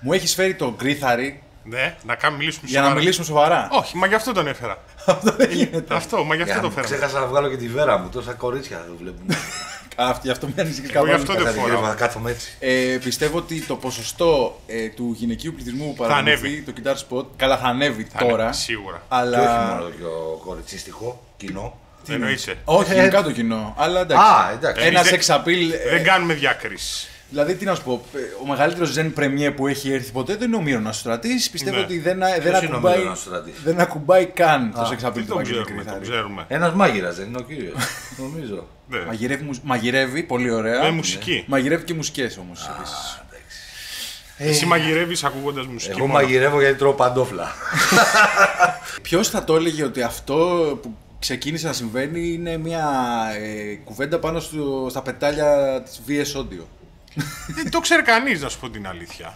Μου έχεις φέρει το γκρίθαρι. Ναι, να μιλήσουμε για να μιλήσουμε σοβαρά. Όχι, μα γι' αυτό τον έφερα. Αυτό δεν γίνεται. Αυτό, μα γι' αυτό το φέρα. Ξέχασα να βγάλω και τη βέρα μου. Τόσα κορίτσια δεν βλέπουμε. Γι' αυτό με ανησυχεί Εγώ γι' καθόλου. αυτό δεν φοράω. Κάθομαι έτσι. Πιστεύω ότι το ποσοστό του γυναικείου πληθυσμού που παρακολουθεί το Guitar Spot καλά θα ανέβει τώρα. Σίγουρα. Αλλά... Και όχι μόνο το κοριτσίστικο κοινό. Τι εννοείσαι? Όχι, γενικά το κοινό. Αλλά εντάξει. Εντάξει. Ένα sex appeal. Δεν κάνουμε διακρίσεις. Δηλαδή, τι να σου πω, ο μεγαλύτερος Zen Premier που έχει έρθει ποτέ δεν είναι ο Μύρονας Στρατής. Πιστεύω ότι δεν ακουμπάει καν το sex appeal του Βαγγέλη Κρυθάρη. Ένας μάγειρας δεν είναι ο κύριος? Νομίζω. Μαγειρεύει πολύ ωραία. Με μουσική. Μαγειρεύει και μουσικές όμως. Εσύ μαγειρεύεις ακούγοντας μουσική? Εγώ μαγειρεύω γιατί τρώω παντόφλα. Ποιος θα το έλεγε ότι αυτό που ξεκίνησε να συμβαίνει είναι μια κουβέντα πάνω στα πετάλια της VS Audio? Δεν το ξέρει κανείς, να σου πω την αλήθεια.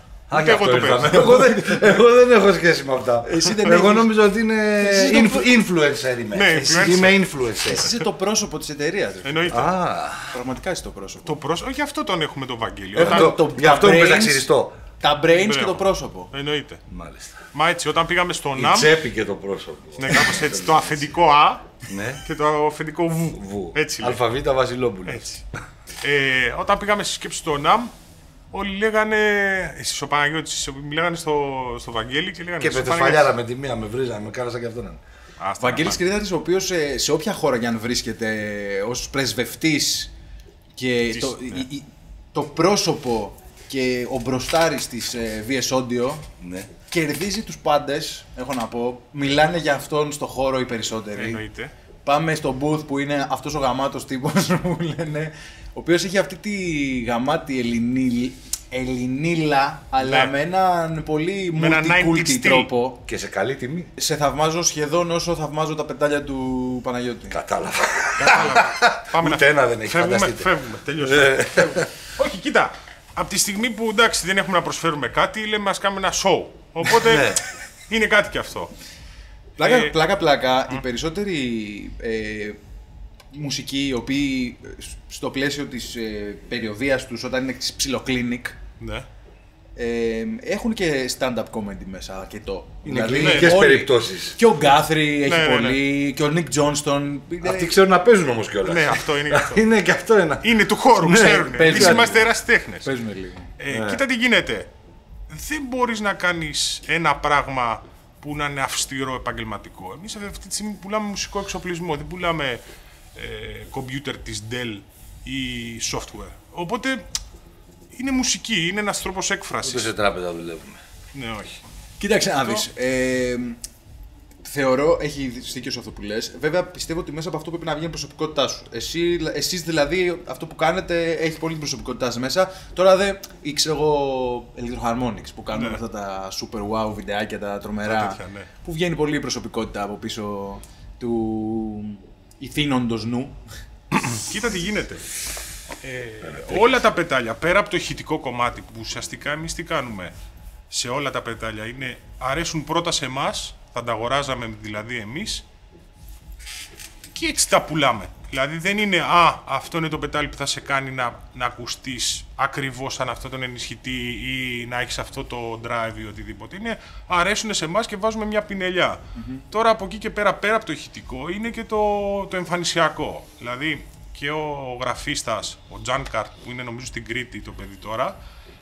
Εγώ δεν έχω σχέση με αυτά. Εγώ νόμιζα ότι είναι influencer. Είμαι influencer. Εσύ είσαι το πρόσωπο της εταιρείας. Εννοείται. Πραγματικά είσαι το πρόσωπο. Γι' αυτό τον έχουμε τον Βαγγέλη. Γι' αυτό μου πες να ξυριστώ. Τα brains και το πρόσωπο. Εννοείται. Μάλιστα. Μα έτσι, όταν πήγαμε στο η NAMM. Η τσέπη και το πρόσωπο. Ναι, κάπως έτσι. Το αφεντικό Α και το αφεντικό Β. Έτσι. Αλφαβήτα Βασιλόπουλος. Έτσι. Όταν πήγαμε στη σκέψη στο NAMM, όλοι λέγανε. Εσείς ο Παναγιώτης, μιλάγανε στο Βαγγέλη και λέγανε. Και πετεσφαλιάρα με τη μία με βρίζανε, με κάρασα και αυτόν. Βαγγέλης Κρυθάρης, ο οποίος σε όποια χώρα για αν βρίσκεται ως πρεσβευτής και το πρόσωπο και ο μπροστάρης της VS Audio, κερδίζει τους πάντες, έχω να πω. Μιλάνε για αυτόν στο χώρο οι περισσότεροι. Εννοείται. Πάμε στο booth που είναι αυτός ο γαμάτος τύπος που λένε, ο οποίος έχει αυτή τη γαμάτη Ελληνίλα, αλλά με έναν πολύ multi-culti τρόπο. Και σε καλή τιμή. Σε θαυμάζω σχεδόν όσο θαυμάζω τα πετάλια του Παναγιώτη. Κατάλαβα. Πάμε ούτε ένα δεν έχει φανταστεί. Φεύγουμε, τελειώσαμε. Όχι, κοίτα. Από τη στιγμή που εντάξει δεν έχουμε να προσφέρουμε κάτι, λέμε ας κάνουμε ένα show. Οπότε είναι κάτι κι αυτό. Πλάκα, οι περισσότεροι μουσικοί οι οποίοι στο πλαίσιο της περιοδίας τους όταν είναι της ψιλοκλίνικ έχουν και stand-up comedy μέσα αρκετό. Είναι κλινικές περιπτώσεις. Και ο Γκάθρι έχει πολύ, και ο Νικ Τζόνστον. Αυτοί ξέρουν να παίζουν όμως κιόλας. Ναι, αυτό είναι. Είναι και αυτό ένα. Είναι του χώρου, ξέρουν. Εμείς είμαστε ερασιτέχνες. Παίζουμε λίγο. Κοίτα τι γίνεται. Δεν μπορείς να κάνεις ένα πράγμα που να είναι αυστηρό επαγγελματικό. Εμείς αυτή τη στιγμή πουλάμε μουσικό εξοπλισμό, δεν πουλάμε κομπιούτερ της Dell ή software. Οπότε είναι μουσική, είναι ένας τρόπος έκφρασης. Ούτε σε τράπεζα δουλεύουμε. Ναι, όχι. Κοίταξε να δεις. Θεωρώ, έχει δίκιο σε αυτό που λες. Βέβαια πιστεύω ότι μέσα από αυτό πρέπει να βγει η προσωπικότητά σου. Εσείς δηλαδή αυτό που κάνετε έχει πολύ προσωπικότητά σας μέσα. Τώρα δεν ξέρω εγώ Electro-Harmonics που κάνουν αυτά τα super wow βιντεάκια, τα τρομερά. Που βγαίνει πολύ η προσωπικότητα από πίσω του ηθήνοντος νου. Κοίτα τι γίνεται. Όλα τα πετάλια, πέρα από το ηχητικό κομμάτι που ουσιαστικά εμείς τι κάνουμε σε όλα τα πετάλια είναι αρέσουν πρώτα σε εμάς, θα τα αγοράζαμε δηλαδή εμείς και έτσι τα πουλάμε. Δηλαδή δεν είναι αυτό είναι το πετάλι που θα σε κάνει να ακουστείς ακριβώς σαν αυτό τον ενισχυτή ή να έχεις αυτό το drive ή οτιδήποτε. Είναι αρέσουν σε εμάς και βάζουμε μια πινελιά. Τώρα από εκεί και πέρα από το ηχητικό είναι και το εμφανισιακό. Δηλαδή και ο γραφίστας, ο Τζάνκαρτ που είναι νομίζω στην Κρήτη το παιδί τώρα,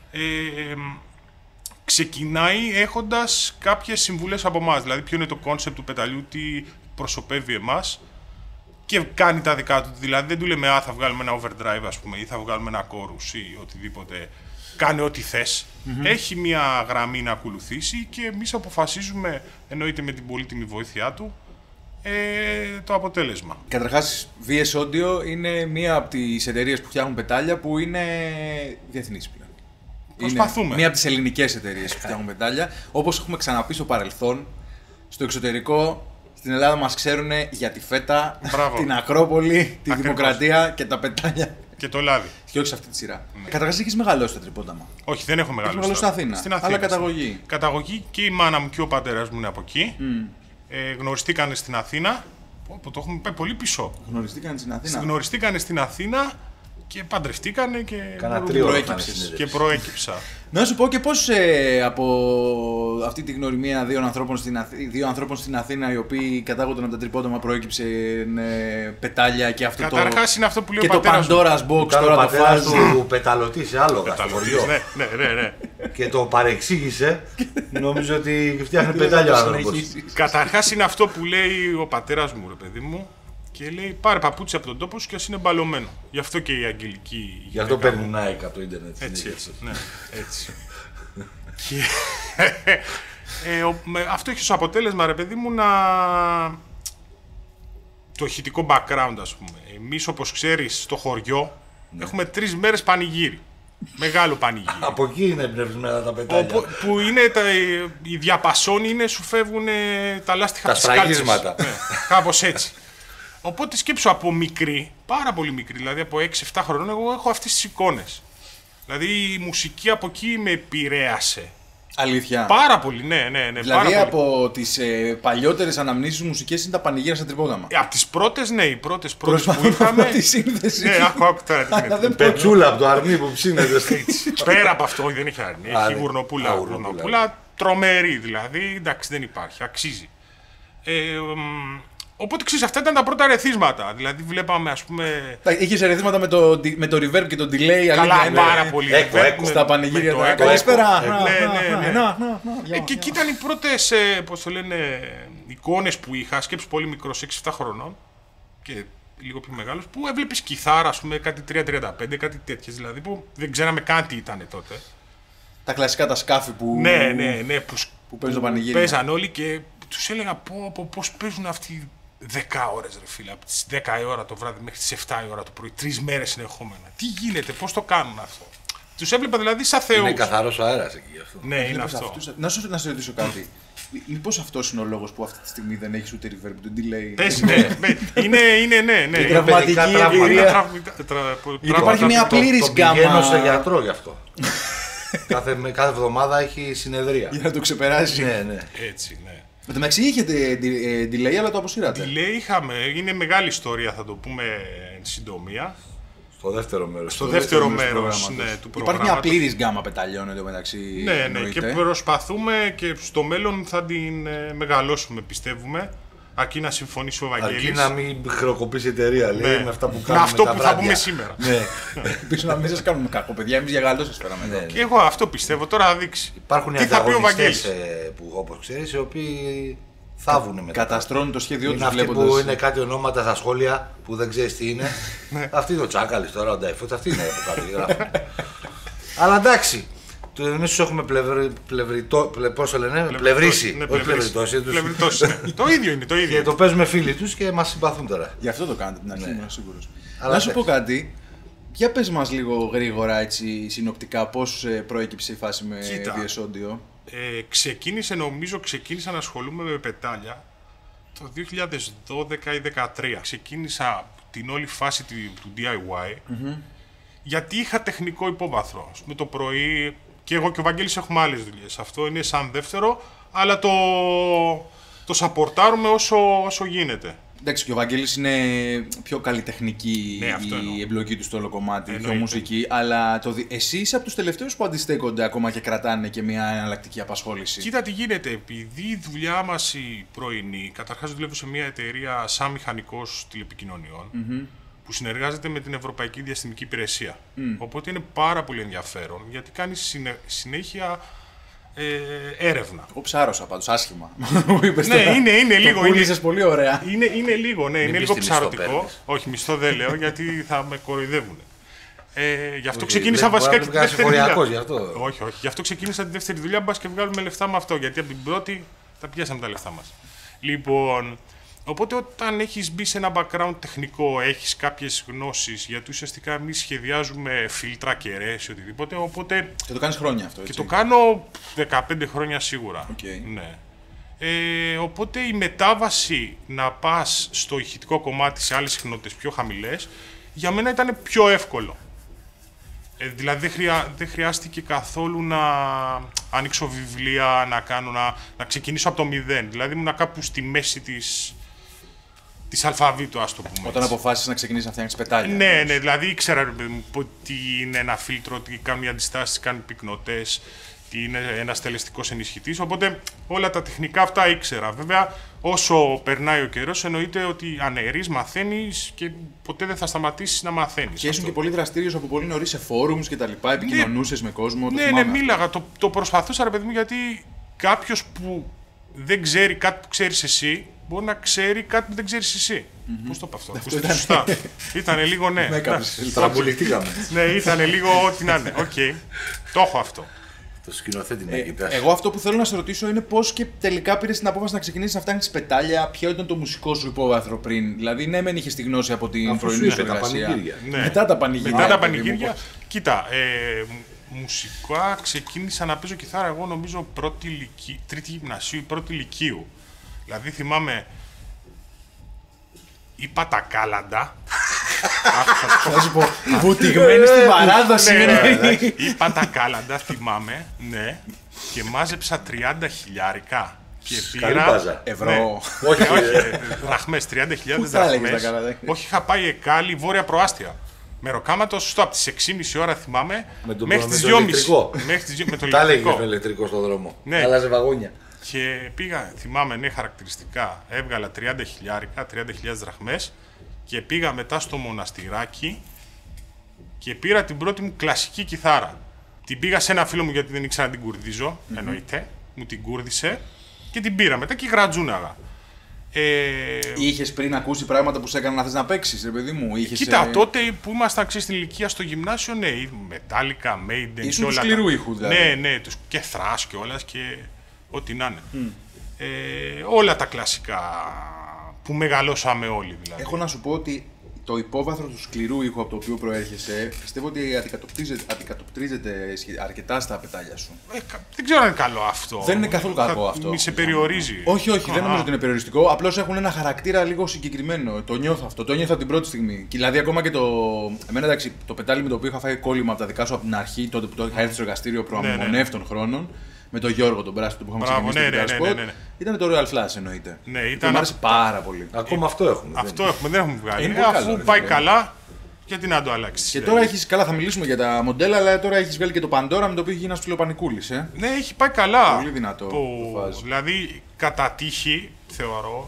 ξεκινάει έχοντας κάποιες συμβουλές από εμάς. Δηλαδή ποιο είναι το κόνσεπτ του πεταλιού, τι προσωπεύει εμάς και κάνει τα δικά του. Δηλαδή δεν του λέμε θα βγάλουμε ένα overdrive ας πούμε ή θα βγάλουμε ένα chorus ή οτιδήποτε. Κάνε ό,τι θες. Έχει μια γραμμή να ακολουθήσει και εμείς αποφασίζουμε, εννοείται με την πολύτιμη βοήθειά του, το αποτέλεσμα. Καταρχάς, VS Audio είναι μία από τις εταιρείες που φτιάχνουν πετάλια που είναι διεθνής πλέον. Προσπαθούμε. Είναι μία από τις ελληνικές εταιρείες που φτιάχνουν πετάλια. Όπως έχουμε ξαναπεί στο παρελθόν, στο εξωτερικό, στην Ελλάδα μας ξέρουν για τη φέτα, την Ακρόπολη, τη Δημοκρατία και τα πετάλια. Και το λάδι. Και όχι σε αυτή τη σειρά. Καταρχάς, έχεις μεγαλώσει τα Τρυπόταμα. Όχι, δεν έχω μεγαλώσει. Έχεις μεγαλώσει στην Αθήνα. Αλλά καταγωγή. Καταγωγή και η μάνα μου και ο πατέρας μου είναι από εκεί. Γνωριστήκανε στην Αθήνα. Το έχουμε πάει πολύ πίσω. Γνωριστήκανε στην Αθήνα. Γνωριστήκανε στην Αθήνα Και παντρευτήκανε και προέκυψα. Να σου πω και πώς από αυτή τη γνωριμία δύο ανθρώπων στην Αθήνα οι οποίοι κατάγονταν από τα τρυπότομα προέκυψε πετάλια και αυτό το. Καταρχάς είναι αυτό που λέει και ο πατέρας το Pandora's Box τώρα το φάζει. Του πεταλωτή σε άλλο χωριό. Ναι. Και το παρεξήγησε. Νομίζω ότι φτιάχνει πετάλια ο άνθρωπος. Καταρχάς είναι αυτό που λέει ο πατέρας μου, ρε παιδί μου. Και λέει πάρε παπούτσι από τον τόπο σου και ας είναι μπαλωμένο. Γι' αυτό και η αγγελική. Γι' αυτό παίρνουν Nike από το ίντερνετ. Έτσι. Ναι, έτσι. Και, αυτό έχει ως αποτέλεσμα, ρε παιδί μου, το ηχητικό background, ας πούμε. Εμείς, όπως ξέρεις, στο χωριό έχουμε 3 μέρες πανηγύρι. Μεγάλο πανηγύρι. Από εκεί είναι εμπνευσμένα τα πετάλια. Που είναι οι διαπασόνοι σου φεύγουν τα λάστιχα της κάλτσης. Τα σφραγίσματα. Ναι, κάπως έτσι. Οπότε σκέψου από μικρή, πάρα πολύ μικρή, δηλαδή από 6-7 χρονών, εγώ έχω αυτές τις εικόνες. Δηλαδή η μουσική από εκεί με επηρέασε. Αλήθεια. Πάρα πολύ, ναι. Δηλαδή πάρα από τις παλιότερες αναμνήσεις μουσικές είναι τα πανηγύρια στα τρυπόδαμα. Από τις πρώτες, ναι, οι πρώτες που είχαμε. Τη σύνδεση. Ναι, άκου τώρα. Πετσούλα από το αρνί που ψήνεται. Πέρα από αυτό, δεν έχει αρνί. Έχει γουρνοπούλα. Τρομερή δηλαδή. Εντάξει, δεν υπάρχει. Αξίζει. Οπότε ξέρεις, αυτά ήταν τα πρώτα ερεθίσματα. Δηλαδή βλέπαμε, ας πούμε. Είχες ερεθίσματα με το reverb και το delay. Καλά, πάρα πολύ. Στα πανηγύρια. Καλησπέρα. Ναι. Και εκεί ήταν οι πρώτες, πώς το λένε, εικόνες που είχα. Σκέψου πολύ μικρός, 6-7 χρονών και λίγο πιο μεγάλος, που έβλεπες κιθάρα, ας πούμε, κάτι 3-35, κάτι τέτοιες δηλαδή, που δεν ξέραμε καν τι ήταν τότε. Τα κλασικά τα σκάφη που. Ναι, που παίζουν το πανηγύρι. Παίζαν όλοι και τους έλεγα πώς παίζουν αυτοί 10 ώρες, ρε φίλε, από τις 10 η ώρα το βράδυ μέχρι τις 7 η ώρα το πρωί, 3 μέρες συνεχόμενα. Τι γίνεται, πώς το κάνουν αυτό. Τους έβλεπα δηλαδή σαν θεούς. Είναι καθαρός αέρας εκεί γι' αυτό. Ναι, είναι αυτό. Να σε ρωτήσω κάτι. Μήπως αυτός είναι ο λόγος που αυτή τη στιγμή δεν έχεις ούτε reverb, ούτε delay. Πες, ναι. Είναι η τραυματική εμπειρία. Γιατί υπάρχει μια πλήρης γκάμα. Πηγαίνω σε γιατρό γι' αυτό. Κάθε εβδομάδα έχει συνεδρία. Για να το ξεπεράσει. Ναι. Έτσι, ναι. Με το μεταξύ είχετε delay, αλλά το αποσύρατε. Delay είχαμε, είναι μεγάλη ιστορία, θα το πούμε εν συντομία. Στο δεύτερο μέρος. Στο δεύτερο μέρος, ναι, του προγράμματος. Υπάρχει μια πλήρης γκάμα πεταλιών εδώ μεταξύ. Ναι, και προσπαθούμε και στο μέλλον θα την μεγαλώσουμε, πιστεύουμε. Αρκεί να συμφωνήσει ο Βαγγέλης. Αρκεί να μην χρεοκοπήσει η εταιρεία, λέει, με αυτά που κάνουμε. Με αυτό που θα πούμε σήμερα. Ελπίζω να μην σας κάνουμε κακό, παιδιά. Εμείς για καλό σας φέραμε εδώ. Και εγώ αυτό πιστεύω. Τώρα θα δείξει. Υπάρχουν οι ανταγωνιστές που, όπως ξέρεις, οι οποίοι θάβουν μετά. Καταστρώνουν το σχέδιό τους βλέποντας. Αυτοί που είναι κάτι ονόματα στα σχόλια που δεν ξέρεις τι είναι. Αυτή είναι ο Τσάκαλης τώρα, ο Νταϊφούτ, αυτή είναι που κάτι γράφουν. Αλλά εντάξει. Εμείς τους έχουμε πλευρίσει. Το ίδιο είναι. Και το παίζουμε φίλοι τους και μας συμπαθούν τώρα. Γι' αυτό το κάνετε την αρχή, είμαι σίγουρος. Να σου πω κάτι. Για πες μας λίγο γρήγορα, έτσι, συνοπτικά, πώς προέκυψε η φάση με διεσόντιο. Ξεκίνησα να ασχολούμαι με πετάλια το 2012 ή 2013. Ξεκίνησα την όλη φάση του DIY, γιατί είχα τεχνικό υπόβαθρο. Με το πρωί, και εγώ και ο Βαγγέλης έχουμε άλλες δουλειές. Αυτό είναι σαν δεύτερο, αλλά το σαπορτάρουμε όσο γίνεται. Εντάξει, και ο Βαγγέλης είναι πιο καλλιτεχνική η εμπλοκή του στο όλο κομμάτι, πιο μουσική, αλλά εσύ είσαι από τους τελευταίους που αντιστέκονται ακόμα και κρατάνε και μια εναλλακτική απασχόληση. Κοίτα τι γίνεται, επειδή η δουλειά μας η πρωινή, καταρχάς δουλεύω σε μια εταιρεία σαν μηχανικός τηλεπικοινωνιών, που συνεργάζεται με την Ευρωπαϊκή Διαστημική Υπηρεσία. Οπότε είναι πάρα πολύ ενδιαφέρον, γιατί κάνει συνέχεια έρευνα. Εγώ ψάρωσα πάντως, άσχημα. Ναι, είναι λίγο. Το πούλησες πολύ ωραία. Είναι λίγο, ναι, είναι λίγο ψαρωτικό. Όχι, μισθό δεν λέω, γιατί θα με κοροϊδεύουν. Γι' αυτό ξεκίνησα βασικά και τη δεύτερη δουλειά. Όχι, γι' αυτό ξεκίνησα τη δεύτερη δουλειά, μπας και βγάλουμε λεφτά με αυτό, γιατί από την πρώτη τα πιάσαμε τα λεφτά μας. Λοιπόν, οπότε όταν έχεις μπει σε ένα background τεχνικό, έχεις κάποιες γνώσεις, γιατί ουσιαστικά εμείς σχεδιάζουμε φίλτρα, κεραίες, οτιδήποτε, οπότε. Και το κάνεις χρόνια αυτό, έτσι. Και το κάνω 15 χρόνια σίγουρα. Okay. Ναι. Οπότε η μετάβαση να πας στο ηχητικό κομμάτι σε άλλες συχνότητες πιο χαμηλές, για μένα ήταν πιο εύκολο. Δηλαδή δεν χρειάστηκε καθόλου να ανοίξω βιβλία, να ξεκινήσω από το μηδέν. Δηλαδή ήμουν κάπου στη μέση της αλφαβήτου, ας το πούμε. Όταν αποφάσισες να ξεκινήσεις να φτιάχνεις πετάλια. Ναι, ναι, δηλαδή ήξερα ρε παιδί μου τι είναι ένα φίλτρο, τι κάνουν οι αντιστάσεις, τι κάνουν πυκνοτές, τι είναι ένας τελεστικός ενισχυτής. Οπότε όλα τα τεχνικά αυτά ήξερα. Βέβαια, όσο περνάει ο καιρός, εννοείται ότι αναιρείς, μαθαίνεις και ποτέ δεν θα σταματήσεις να μαθαίνεις. Και ήσουν και πολύ δραστήριος από πολύ νωρίς σε φόρουμς και τα λοιπά, επικοινωνούσες με κόσμο. Ναι, μίλαγα. Το προσπαθούσα ρε παιδί μου, γιατί κάποιος που δεν ξέρει κάτι που ξέρεις εσύ, μπορεί να ξέρει κάτι που δεν ξέρεις εσύ. Πώς το πω αυτό, ακούστε σωστά. Ήτανε λίγο, ναι. Τραμπουληθήκαμε. Ναι, ήτανε λίγο ό,τι να είναι. Οκ, το έχω αυτό. Το σκηνοθέτη να κοιτάς. Εγώ αυτό που θέλω να σε ρωτήσω είναι πώς και τελικά πήρες την απόφαση να ξεκινήσεις να φτιάχνεις πετάλια. Ποιο ήταν το μουσικό σου υπόβαθρο πριν? Δηλαδή, ναι, μεν είχες τη γνώση από την πρωινή σου εργασία. Ναι. Μετά τα πανηγύρια. Μετά τα πανηγύρια. Κοίτα, μουσικά ξεκίνησα να παίζω κιθάρα εγώ νομίζω τρίτη γυμνασίου ή πρώτη λυκείου. Δηλαδή θυμάμαι. Είπα τα κάλαντα. Θα σου πω, βουτυγμένη στην παράδοση. Είπα τα κάλαντα, θυμάμαι, ναι, και μάζεψα 30 χιλιάρικα. Και πήρα ευρώ. Όχι, δραχμές, 30.000 δραχμές. Όχι, είχα πάει Εκάλη, βόρεια προάστια. Μεροκάματο, σωστό, από τις 6.30 ώρα θυμάμαι, μέχρι τις 2.30. Με το τα έλεγε με ηλεκτρικό στον δρόμο. Άλλαζε βαγόνια. Και πήγα, θυμάμαι, ναι, χαρακτηριστικά, έβγαλα 30 χιλιάρικα, 30.000 δραχμές και πήγα μετά στο μοναστηράκι και πήρα την πρώτη μου κλασική κιθάρα. Την πήγα σε ένα φίλο μου γιατί δεν ήξερα να την κουρδίζω, εννοείται, μου την κούρδισε και την πήρα μετά και γρατζούναγα. Είχες πριν ακούσει πράγματα που σε έκαναν να θες να παίξεις, ρε παιδί μου? Κοίτα, τότε που ήμασταν στην ηλικία στο γυμνάσιο, ναι, Metallica, Maiden και όλα. Του σκληρού ήχου, δηλαδή. Ναι, και thrash και όλα και ό,τι να είναι. Όλα τα κλασικά που μεγαλώσαμε όλοι δηλαδή. Έχω να σου πω ότι το υπόβαθρο του σκληρού ήχου από το οποίο προέρχεσαι πιστεύω ότι αντικατοπτρίζεται αρκετά στα πετάλια σου. Δεν ξέρω αν είναι καλό αυτό. Δεν είναι καθόλου κακό αυτό. Μη σε περιορίζει. Όχι, δεν νομίζω ότι είναι περιοριστικό. Απλώς έχουν ένα χαρακτήρα λίγο συγκεκριμένο. Το νιώθω αυτό. Το νιώθω την πρώτη στιγμή. Δηλαδή, ακόμα και εμένα εντάξει, το πετάλι με το οποίο είχα φάει κόλλημα από τα δικά σου από την αρχή, τότε που το είχα έρθει στο εργαστήριο προαμονεύτων χρόνων. Με τον Γιώργο τον Πράσινο που είχαμε ξεκινήσει το Spot. Ήταν το Royal Flash εννοείται. Ναι, ήταν. Μου άρεσε πάρα πολύ. Ακόμα αυτό έχουμε. Αυτό έχουμε, δεν έχουμε βγάλει. Αφού πάει καλά, γιατί να το αλλάξει. Και τώρα έχεις, καλά θα μιλήσουμε για τα μοντέλα, αλλά τώρα έχεις βγάλει και το Pandora με το οποίο έχει γίνει ένας φιλοπανικούλης. Ναι, έχει πάει καλά. Πολύ δυνατό. Δηλαδή, κατά τύχη, θεωρώ,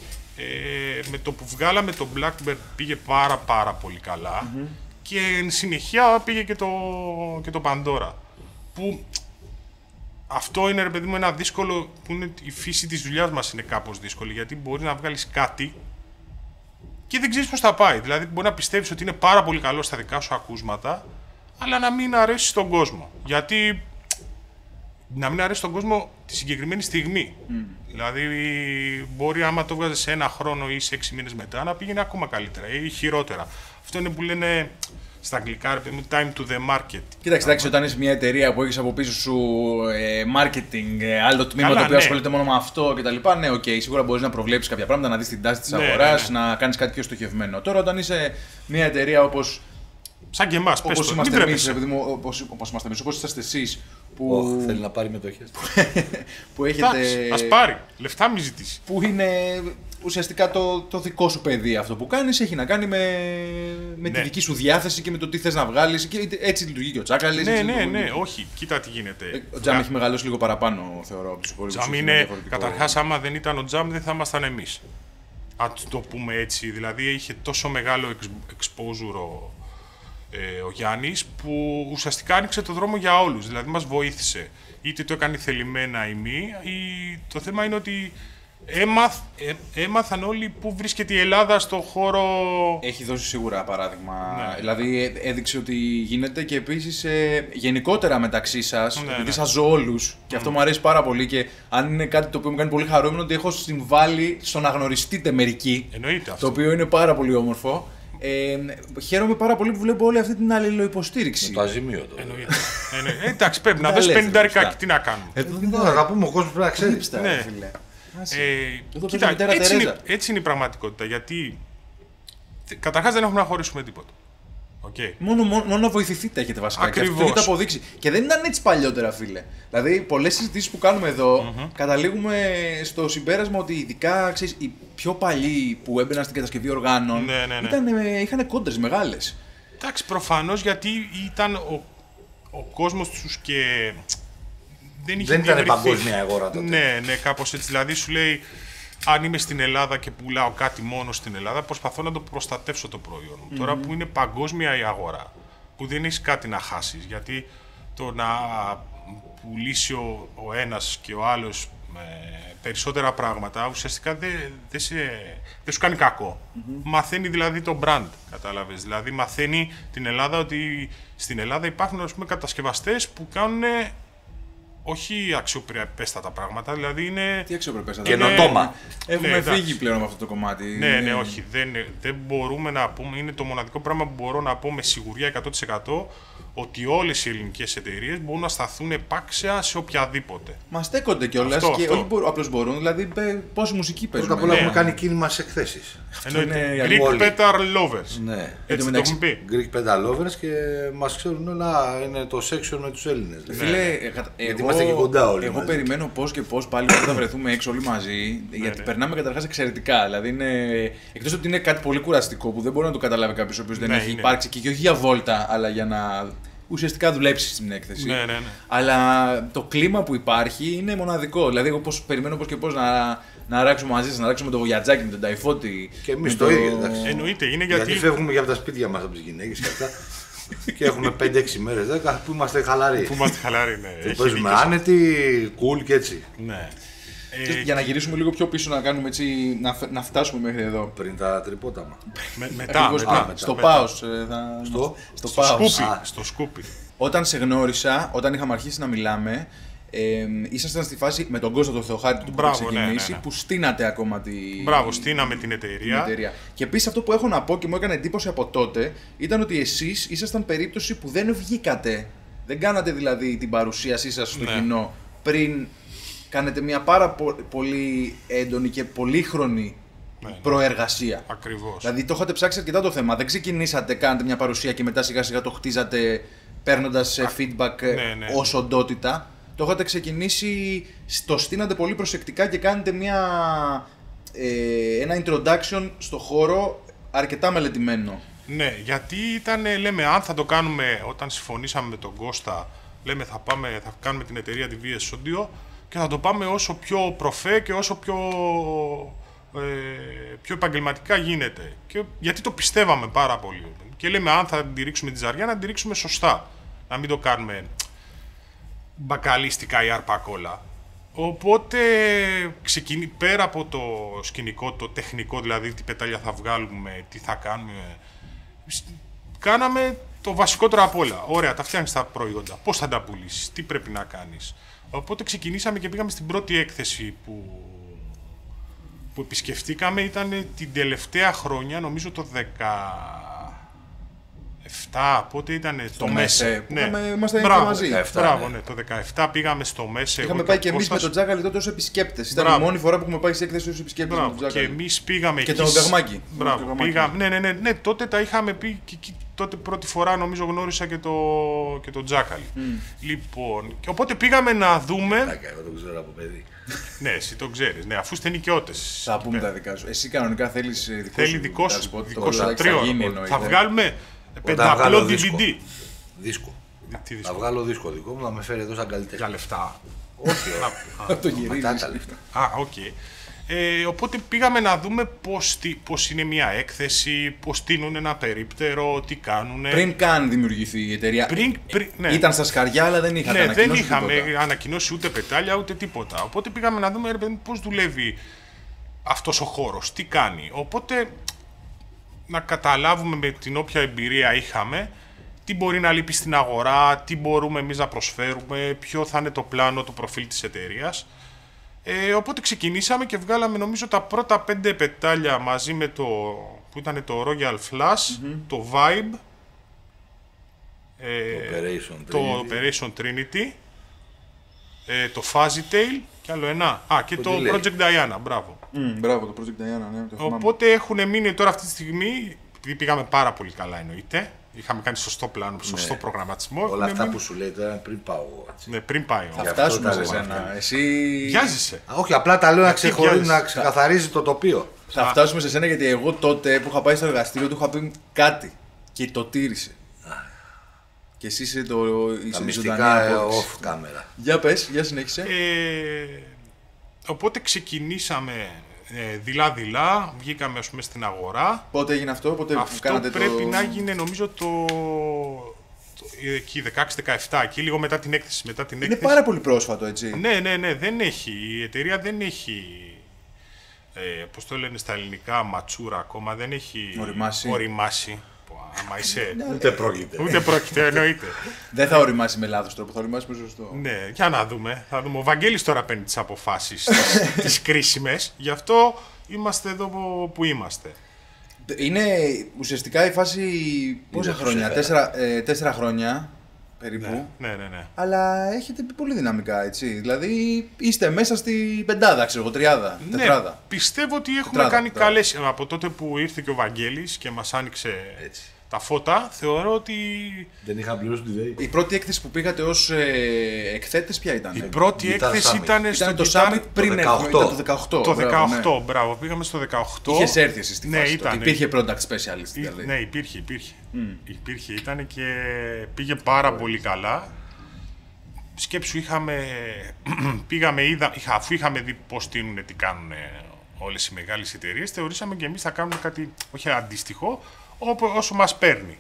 με το που βγάλαμε το Blackbird πήγε πάρα πολύ καλά. Και εν συνεχεία πήγε και το Pandora. Που αυτό είναι, ρε παιδί μου, ένα δύσκολο, που είναι η φύση της δουλειάς μας είναι κάπως δύσκολη, γιατί μπορεί να βγάλεις κάτι και δεν ξέρεις πώς θα πάει. Δηλαδή μπορεί να πιστεύεις ότι είναι πάρα πολύ καλό στα δικά σου ακούσματα, αλλά να μην αρέσει στον κόσμο. Γιατί να μην αρέσει στον κόσμο τη συγκεκριμένη στιγμή. Δηλαδή μπορεί άμα το βγάζεις σε ένα χρόνο ή σε 6 μήνες μετά να πήγαινε ακόμα καλύτερα ή χειρότερα. Αυτό είναι που λένε στα αγγλικά, ρε παιδί μου, time to the market. Κοίταξε, όταν είσαι μια εταιρεία που έχεις από πίσω σου marketing, άλλο τμήμα το οποίο ασχολείται μόνο με αυτό κτλ. Ναι, οκ, σίγουρα μπορείς να προβλέψεις κάποια πράγματα, να δεις την τάση της αγοράς, να κάνεις κάτι πιο στοχευμένο. Τώρα, όταν είσαι μια εταιρεία όπως. Σαν και εμάς, όπως είμαστε εμείς, όπως είσαστε εσείς. Που θέλει να πάρει μετοχές. Που έχετε. Ας πάρει, λεφτά μη ζητήσει. Που είναι. Ουσιαστικά το δικό σου παιδί αυτό που κάνεις έχει να κάνει με τη δική σου διάθεση και με το τι θες να βγάλεις και έτσι λειτουργεί και ο Τσάκαλης. Ναι, όχι, κοίτα τι γίνεται. Ο Τζαμ έχει μεγαλώσει λίγο παραπάνω, θεωρώ, από τους υπόλοιπους. Τζαμ είναι, καταρχάς άμα δεν ήταν ο Τζαμ δεν θα ήμασταν εμείς. Αν το πούμε έτσι, δηλαδή είχε τόσο μεγάλο exposure ο Γιάννης που ουσιαστικά άνοιξε το δρόμο για όλους, δηλαδή μας βοήθησε. Είτε το έκανε θελημένα ή μη, το θέμα είναι ότι έμαθαν όλοι πού βρίσκεται η Ελλάδα στο χώρο. Έχει δώσει σίγουρα παράδειγμα. Ναι. Δηλαδή έδειξε ότι γίνεται και επίσης γενικότερα μεταξύ σας, επειδή σας ζω όλους και αυτό μου αρέσει πάρα πολύ και αν είναι κάτι το οποίο μου κάνει πολύ χαρούμενο ότι έχω συμβάλει στο να γνωριστείτε μερικοί. Εννοείται αυτό. Το οποίο είναι πάρα πολύ όμορφο. Χαίρομαι πάρα πολύ που βλέπω όλη αυτή την αλληλοϊποστήριξη. Το αζημίωτο. Εντάξει, πρέπει να δώσει 50 ρικάκι, τι να κάνουμε. Να τα πούμε, ο κόσμος πρέπει να ξέρει. Κοίτα, έτσι είναι η πραγματικότητα. Γιατί καταρχάς δεν έχουμε να χωρίσουμε τίποτα. Okay. Μόνο να βοηθηθείτε έχετε βασικά. Ακριβώς. Και αυτό το έχετε αποδείξει. Και δεν ήταν έτσι παλιότερα, φίλε. Δηλαδή, πολλές συζητήσεις που κάνουμε εδώ καταλήγουμε στο συμπέρασμα ότι ειδικά ξέρεις, οι πιο παλιοί που έμπαιναν στην κατασκευή οργάνων είχαν κόντρες μεγάλες. Εντάξει, προφανώς γιατί ήταν ο κόσμος τους και δεν ήταν παγκόσμια αγορά τότε. Ναι, κάπως έτσι. Δηλαδή σου λέει, αν είμαι στην Ελλάδα και πουλάω κάτι μόνο στην Ελλάδα, προσπαθώ να το προστατεύσω το προϊόν μου. Τώρα που είναι παγκόσμια η αγορά, που δεν έχεις κάτι να χάσεις, γιατί το να πουλήσει ο ένας και ο άλλος περισσότερα πράγματα, ουσιαστικά δεν σου κάνει κακό. Μαθαίνει δηλαδή το brand, κατάλαβες. Δηλαδή μαθαίνει την Ελλάδα ότι στην Ελλάδα υπάρχουν, ας πούμε, κατασκευαστές που κάνουν όχι αξιοπρεπέστατα πράγματα, δηλαδή είναι... Τι αξιοπρεπέστατα? Καινοτόμα. Έχουμε φύγει πλέον με αυτό το κομμάτι. Ναι, όχι. Δεν μπορούμε να πούμε, είναι το μοναδικό πράγμα που μπορώ να πω με σιγουριά 100% ότι όλες οι ελληνικές εταιρείες μπορούν να σταθούν επάξια σε οποιαδήποτε. Μα στέκονται κιόλας και όχι απλώς μπορούν, δηλαδή πόση μουσική παίζουν. Πρώτα απ' όλα έχουμε κάνει κίνημα στις εκθέσεις. Εννοείται. Greek Petar Lovers. Ναι. Έτσι το έχουν πει. Greek Petar Lovers και μας ξέρουν όλα, είναι το section με τους Έλληνες. Φίλε, γιατί είμαστε και κοντά όλοι. Εγώ περιμένω πώς και πώς πάλι όταν θα βρεθούμε έξω όλοι μαζί, γιατί περνάμε καταρχάς εξαιρετικά. Δηλαδή εκτός ότι είναι κάτι πολύ κουραστικό που δεν μπορεί να το καταλάβει κάποιος ο οποίος δεν έχει υπάρξει και όχι για βόλτα, αλλά για να ουσιαστικά δουλέψει στην έκθεση. Ναι. Αλλά το κλίμα που υπάρχει είναι μοναδικό. Δηλαδή, εγώ περιμένω πώς και πώς να αράξουμε μαζί σας, να αράξουμε το Βογιατζάκι με τον Ταϊφώτη. Και εμείς το ίδιο. Εννοείται, είναι γιατί φεύγουμε για από τα σπίτια μας από τις γυναίκες και αυτά. Και έχουμε 5-6 μέρες, 10 που είμαστε χαλαροί. Ναι. Και παίζουμε άνετοι, cool και έτσι. Ναι. Για να γυρίσουμε λίγο πιο πίσω, να κάνουμε έτσι, να φτάσουμε μέχρι εδώ. Πριν τα τρυπόταμα. Μετά. Στο Πάος. Στο Σκούπι. Όταν σε γνώρισα, όταν είχαμε αρχίσει να μιλάμε, ήσασταν στη φάση με τον Κώστα τον Θεοχάρη που είχε ξεκινήσει, που στείνατε ακόμα την. Μπράβο, στείναμε την εταιρεία. Και επίσης αυτό που έχω να πω και μου έκανε εντύπωση από τότε ήταν ότι εσείς ήσασταν περίπτωση που δεν βγήκατε. Δεν κάνατε δηλαδή την παρουσίασή σας στο κοινό πριν κάνετε μια πάρα πολύ έντονη και πολύχρονη προεργασία. Ακριβώς. Δηλαδή το είχατε ψάξει αρκετά το θέμα. Δεν ξεκινήσατε, κάνετε μια παρουσία και μετά σιγά σιγά το χτίζατε παίρνοντας feedback ως οντότητα. Το είχατε ξεκινήσει, το στείνατε πολύ προσεκτικά και κάνετε ένα introduction στο χώρο αρκετά μελετημένο. Ναι, γιατί λέμε, αν θα το κάνουμε, όταν συμφωνήσαμε με τον Κώστα, λέμε θα κάνουμε την εταιρεία τη VS Audio και θα το πάμε όσο πιο προφέ και όσο πιο επαγγελματικά γίνεται. Και γιατί το πιστεύαμε πάρα πολύ. Και λέμε, αν θα την ρίξουμε τη ζαριά, να την ρίξουμε σωστά. Να μην το κάνουμε μπακαλίστικα ή αρπακόλα. Οπότε, πέρα από το σκηνικό, το τεχνικό, δηλαδή τι πετάλια θα βγάλουμε, τι θα κάνουμε, κάναμε το βασικότερο απ' όλα. Ωραία, τα φτιάχνεις τα προϊόντα. Πώς θα τα πουλήσεις, τι πρέπει να κάνεις. Οπότε ξεκινήσαμε και πήγαμε στην πρώτη έκθεση που επισκεφτήκαμε. Ήταν την τελευταία χρονιά, νομίζω το 17, πότε ήταν το ΜΕΣΕ. Είμαστε μαζί. Μπράβο, ναι, το 17 πήγαμε στο ΜΕΣΕ. Είχαμε πάει και εμείς με τον Τζάκαλη τότε ως επισκέπτες. Ήταν η μόνη φορά που έχουμε πάει σε έκθεση ως επισκέπτες. Και εμείς πήγαμε και τον Μπεγμάκη. Ναι, τότε τα είχαμε πει και τότε πρώτη φορά νομίζω γνώρισα και τον Τζάκαλη. Λοιπόν, και οπότε πήγαμε να δούμε. Εγώ τον ξέρω από παιδί. Ναι, εσύ το ξέρεις. Ναι, αφού είστε νοικιώτες. Θα πούμε τα δικά σου. Εσύ κανονικά θέλεις δικό σου. Θα βγάλουμε πενταπλό DVD. Δίσκο. Θα βγάλω δίσκο δικό μου, να με φέρει εδώ σαν καλλιτέχνη. Για λεφτά. Όχι, να το γυρίζεις. Μετά τα λεφτά. Οκ. Οπότε πήγαμε να δούμε πώς είναι μια έκθεση, πώς στείνουν ένα περίπτερο, τι κάνουν. Πριν καν δημιουργηθεί η εταιρεία. Ναι. Ήταν στα σκαριά, αλλά δεν είχατε ανακοινώσει. Δεν είχαμε ανακοινώσει ούτε πετάλια ούτε τίποτα. Οπότε πήγαμε να δούμε πώς δουλεύει αυτός ο χώρος, τι κάνει. Οπότε να καταλάβουμε με την όποια εμπειρία είχαμε τι μπορεί να λείπει στην αγορά, τι μπορούμε εμείς να προσφέρουμε, ποιο θα είναι το πλάνο, το προφίλ της εταιρείας. Οπότε ξεκινήσαμε και βγάλαμε νομίζω τα πρώτα 5 πετάλια μαζί με που ήταν το Royal Flash, το Vibe, το Operation Trinity, το Fuzzy Tail και άλλο ένα. Και το Project Diana, μπράβο. Μπράβο, το Project Diana, ναι. Οπότε έχουν μείνει τώρα αυτή τη στιγμή, επειδή πήγαμε πάρα πολύ καλά εννοείται, Είχαμε κάνει σωστό πλάνο, σωστό προγραμματισμό. Όλα αυτά που σου λέει τώρα πριν πάω. Ναι, πριν πάει. Θα φτάσουμε σε σένα. Εσύ. Βιάζεσαι. Όχι, απλά τα λέω να ξεκαθαρίζει το τοπίο. Θα φτάσουμε σε σένα γιατί εγώ τότε που είχα πάει στο εργαστήριο του είχα πει κάτι και το τήρησε. Και εσύ είσαι το. Τα μυστικά off κάμερα. Για πες, για συνέχισε. Οπότε ξεκινήσαμε δειλά-δειλά, βγήκαμε ας πούμε στην αγορά. Πότε έγινε αυτό, πότε κάνατε το... πρέπει να γίνει νομίζω εκεί 16-17, εκεί λίγο μετά την έκθεση. Είναι πάρα πολύ πρόσφατο, έτσι. Ναι, δεν έχει. Η εταιρεία δεν έχει, πώς το λένε στα ελληνικά, ματσούρα ακόμα, δεν έχει οριμάσει. Άμα είσαι... Ούτε πρόκειται. Ούτε πρόκειται, εννοείται. Δεν θα οριμάσει με λάθος τρόπο, θα οριμάσει με σωστό. Ναι, για να δούμε. Ο Βαγγέλης τώρα παίρνει τις αποφάσεις τις κρίσιμες, γι' αυτό είμαστε εδώ που είμαστε. Είναι ουσιαστικά η φάση πόσα χρόνια, 4 χρόνια περίπου. Ναι. Αλλά έχετε πει πολύ δυναμικά, έτσι. Δηλαδή είστε μέσα στη πεντάδα, ξέρω εγώ, τριάδα, τετράδα. Ναι, πιστεύω ότι έχουμε κάνει καλές. Από τότε που ήρθε και ο Βαγγέλης και μας άνοιξε τα φώτα, θεωρώ ότι. Δεν είχα πληρώσει τη ΔΕΗ. Η πρώτη έκθεση που πήγατε ως εκθέτες, ποια ήταν? Η πρώτη έκθεση ήταν στο το Summit πριν το 18. Το 18, μπράβο, πήγαμε στο 18. Είχες έρθει εσύ στη φάση. Ήταν. Υπήρχε product specialist δηλαδή. Ναι, υπήρχε, ήταν και πήγε πάρα πολύ καλά. Σκέψου, αφού είχαμε δει πώς τείνουν, τι κάνουν όλες οι μεγάλες εταιρείες, θεωρήσαμε και εμείς θα κάνουμε κάτι, όχι αντίστοιχο, όσο μας παίρνει.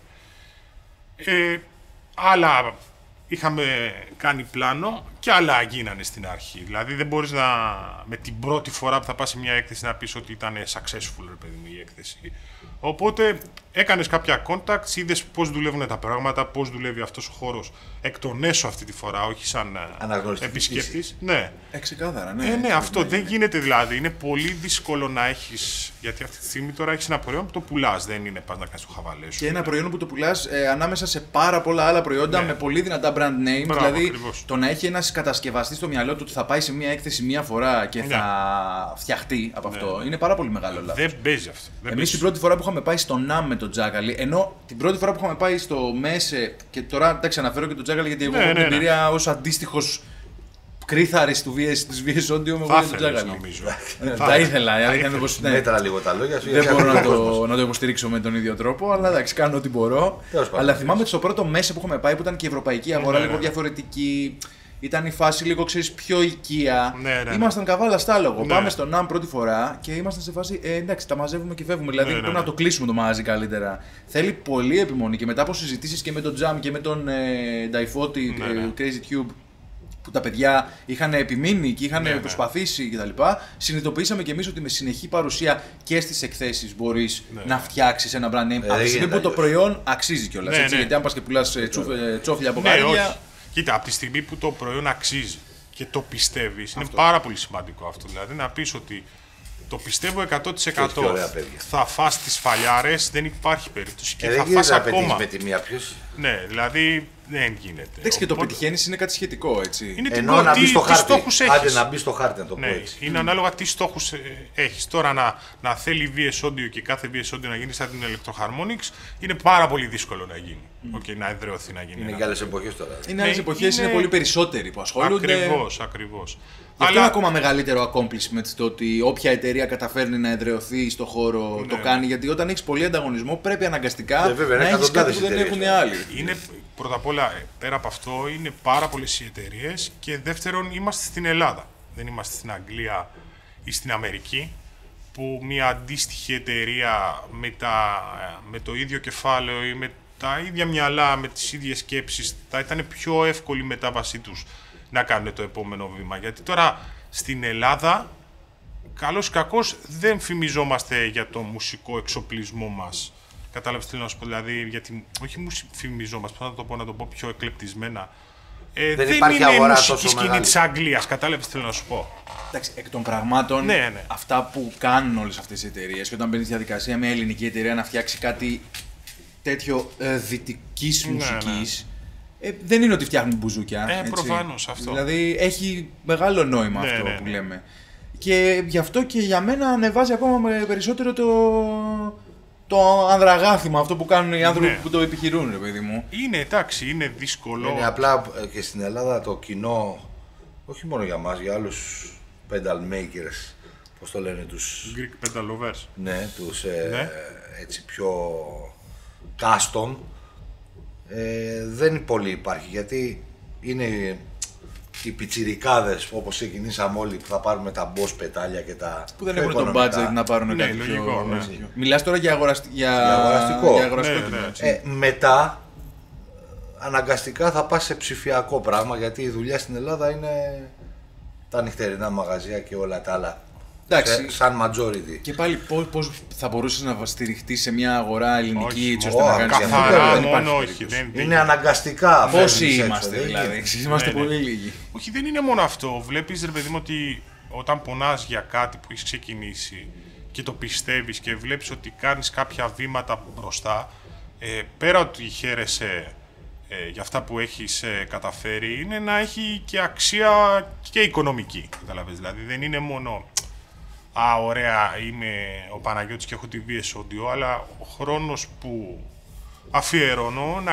Άλλα είχαμε κάνει πλάνο και άλλα γίνανε στην αρχή. Δηλαδή δεν μπορείς με την πρώτη φορά που θα πας σε μια έκθεση να πεις ότι ήταν successful, ρε παιδί μου, η έκθεση. Οπότε έκανες κάποια contacts, είδες πώς δουλεύουν τα πράγματα, πώς δουλεύει αυτός ο χώρος εκ των έσω αυτή τη φορά, όχι σαν επισκέπτης. Ναι. Ξεκάθαρα, ναι. Ναι, αυτό δεν γίνεται δηλαδή. Είναι πολύ δύσκολο να έχεις. Γιατί αυτή τη στιγμή τώρα έχεις ένα προϊόν που το πουλάς, δεν είναι πας να κάνεις το χαβαλέ σου. Και ένα προϊόν που το πουλάς ανάμεσα σε πάρα πολλά άλλα προϊόντα με πολύ δυνατά brand name. Μπράβο, δηλαδή ακριβώς. το να έχει ένας κατασκευαστής στο μυαλό του ότι θα πάει σε μια έκθεση μία φορά και θα φτιαχτεί από αυτό. Είναι πάρα πολύ μεγάλο λάθος. Δεν παίζει αυτό. Εμείς την πρώτη φορά που είχαμε πάει στο NAM με τον Τζάκαλη, ενώ την πρώτη φορά που είχαμε πάει στο ΜΕΣΕ, και τώρα εντάξει αναφέρω και τον Τζάκαλη γιατί εγώ έχω την εμπειρία ως αντίστοιχος κρίθαρης της VS Audio με τον Τζάκαλη. Τα ήθελα, μέτρα λίγο τα λόγια σου. Δεν μπορώ να το υποστηρίξω με τον ίδιο τρόπο, αλλά εντάξει, κάνω ό,τι μπορώ. Αλλά θυμάμαι στο πρώτο ΜΕΣΕ που είχαμε πάει που ήταν και η ευρωπαϊκή αγορά λίγο διαφορετική. Ήταν η φάση λίγο, ξέρεις, πιο οικία. Ήμασταν καβάλα στάλογο. Πάμε στο NAM πρώτη φορά και ήμασταν σε φάση εντάξει, τα μαζεύουμε και φεύγουμε. Δηλαδή πρέπει να το κλείσουμε το μαγαζί καλύτερα. Θέλει πολύ επιμονή και μετά από συζητήσεις και με τον Jam και με τον Νταϊφώτη, Crazy Tube, που τα παιδιά είχαν επιμείνει και είχαν προσπαθήσει κτλ. Συνειδητοποιήσαμε και εμείς ότι με συνεχή παρουσία και στις εκθέσεις μπορείς να φτιάξεις ένα brand name. Από τη στιγμή που το προϊόν αξίζει κιόλας. Γιατί αν πας και πουλάς τσόφλια από γαρίδια. Κοίτα, από τη στιγμή που το προϊόν αξίζει και το πιστεύεις, είναι πάρα πολύ σημαντικό αυτό. Δηλαδή να πεις ότι το πιστεύω 100% θα φας τις φαλιάρες, δεν υπάρχει περίπτωση και θα φας ακόμα. Με τη μία ποιος. Ναι, δηλαδή δεν γίνεται. Εντάξει, και το πετυχαίνεις είναι κάτι σχετικό, έτσι. Είναι ενώ να μπει στο χάρτη. Στόχους έχεις. Άντε να μπει στο χάρτη, να το πω έτσι. Είναι ανάλογα τι στόχους έχεις. Τώρα να θέλει VS Audio και κάθε VS Audio να γίνει σαν την Electro-Harmonix είναι πάρα πολύ δύσκολο να γίνει. Να εδραιωθεί να γίνει. Είναι και άλλες εποχές τώρα. Είναι άλλες εποχές, είναι πολύ περισσότεροι που ασχολούνται. Ακριβώς. Αυτό είναι ακόμα μεγαλύτερο accomplishment το ότι όποια εταιρεία καταφέρνει να εδραιωθεί στο χώρο το κάνει. Γιατί όταν έχεις πολύ ανταγωνισμό πρέπει αναγκαστικά να έχεις κάτι που δεν έχουν οι άλλοι. Πρώτα απ' όλα, πέρα από αυτό, είναι πάρα πολλές οι εταιρείες και δεύτερον, είμαστε στην Ελλάδα. Δεν είμαστε στην Αγγλία ή στην Αμερική, που μια αντίστοιχη εταιρεία με το ίδιο κεφάλαιο ή με τα ίδια μυαλά, με τις ίδιες σκέψεις, θα ήταν πιο εύκολη η μετάβασή τους να κάνουν το επόμενο βήμα. Γιατί τώρα στην Ελλάδα, καλώς ή κακώς, δεν φημιζόμαστε για το μουσικό εξοπλισμό μας. Κατάλαβες τι θέλω να σου πω, δηλαδή, γιατί όχι φημιζόμαστε, πώς να το πω πιο εκλεπτισμένα. Δεν είναι η μουσική σκηνή της Αγγλίας, κατάλαβες τι θέλω να σου πω. Εντάξει, εκ των πραγμάτων, αυτά που κάνουν όλες αυτές οι εταιρείες και όταν μπαίνει στη διαδικασία μια ελληνική εταιρεία να φτιάξει κάτι τέτοιο δυτικής μουσικής, δεν είναι ότι φτιάχνουν μπουζούκια. Προφανώς αυτό. Δηλαδή έχει μεγάλο νόημα αυτό που λέμε. Και γι' αυτό και για μένα ανεβάζει ακόμα περισσότερο το ανδραγάθημα, αυτό που κάνουν οι άνθρωποι Ναι. που το επιχειρούν, ρε παιδί μου. Είναι εντάξει, είναι δύσκολο. Είναι απλά και στην Ελλάδα το κοινό, όχι μόνο για μας, για άλλους pedal makers, πώς το λένε τους, Greek pedal lovers. ναι, τους Ναι. έτσι πιο custom, δεν πολύ υπάρχει, γιατί είναι οι πιτσιρικάδες όπως ξεκινήσαμε όλοι που θα πάρουμε τα boss πετάλια και τα Που δεν πιο έχουν το οικονομικά. budget να πάρουν Ναι, κάτι λογικό, ναι. πιο... Μιλάς τώρα για, για αγοραστικό. για αγοραστικό Ναι, κοινό, ναι. έτσι. Μετά αναγκαστικά θα πας σε ψηφιακό πράγμα, γιατί η δουλειά στην Ελλάδα είναι τα νυχτερινά μαγαζιά και όλα τα άλλα. Εντάξει. Σαν majority. Και πάλι πώς θα μπορούσες να στηριχτείς σε μια αγορά ελληνική Όχι, έτσι ώστε να όχι, κάνεις καθαρά αυτό? Δεν υπάρχει μόνο, όχι. περίπτωση. Δεν, Είναι αναγκαστικά. Πόσοι φέρνεις έξω, είμαστε δεν δηλαδή, γίνεται. είμαστε Ναι, πολύ ναι. λίγοι. Όχι, δεν είναι μόνο αυτό. Βλέπεις, ρε παιδί μου, ότι όταν πονάς για κάτι που έχεις ξεκινήσει και το πιστεύεις και βλέπεις ότι κάνεις κάποια βήματα μπροστά, πέρα ότι χαίρεσαι για αυτά που έχεις καταφέρει, είναι να έχει και αξία και οικονομική. Καταλαβες. Δηλαδή δεν είναι μόνο ωραία, είμαι ο Παναγιώτης και έχω τη VS Audio, αλλά ο χρόνος που αφιερώνω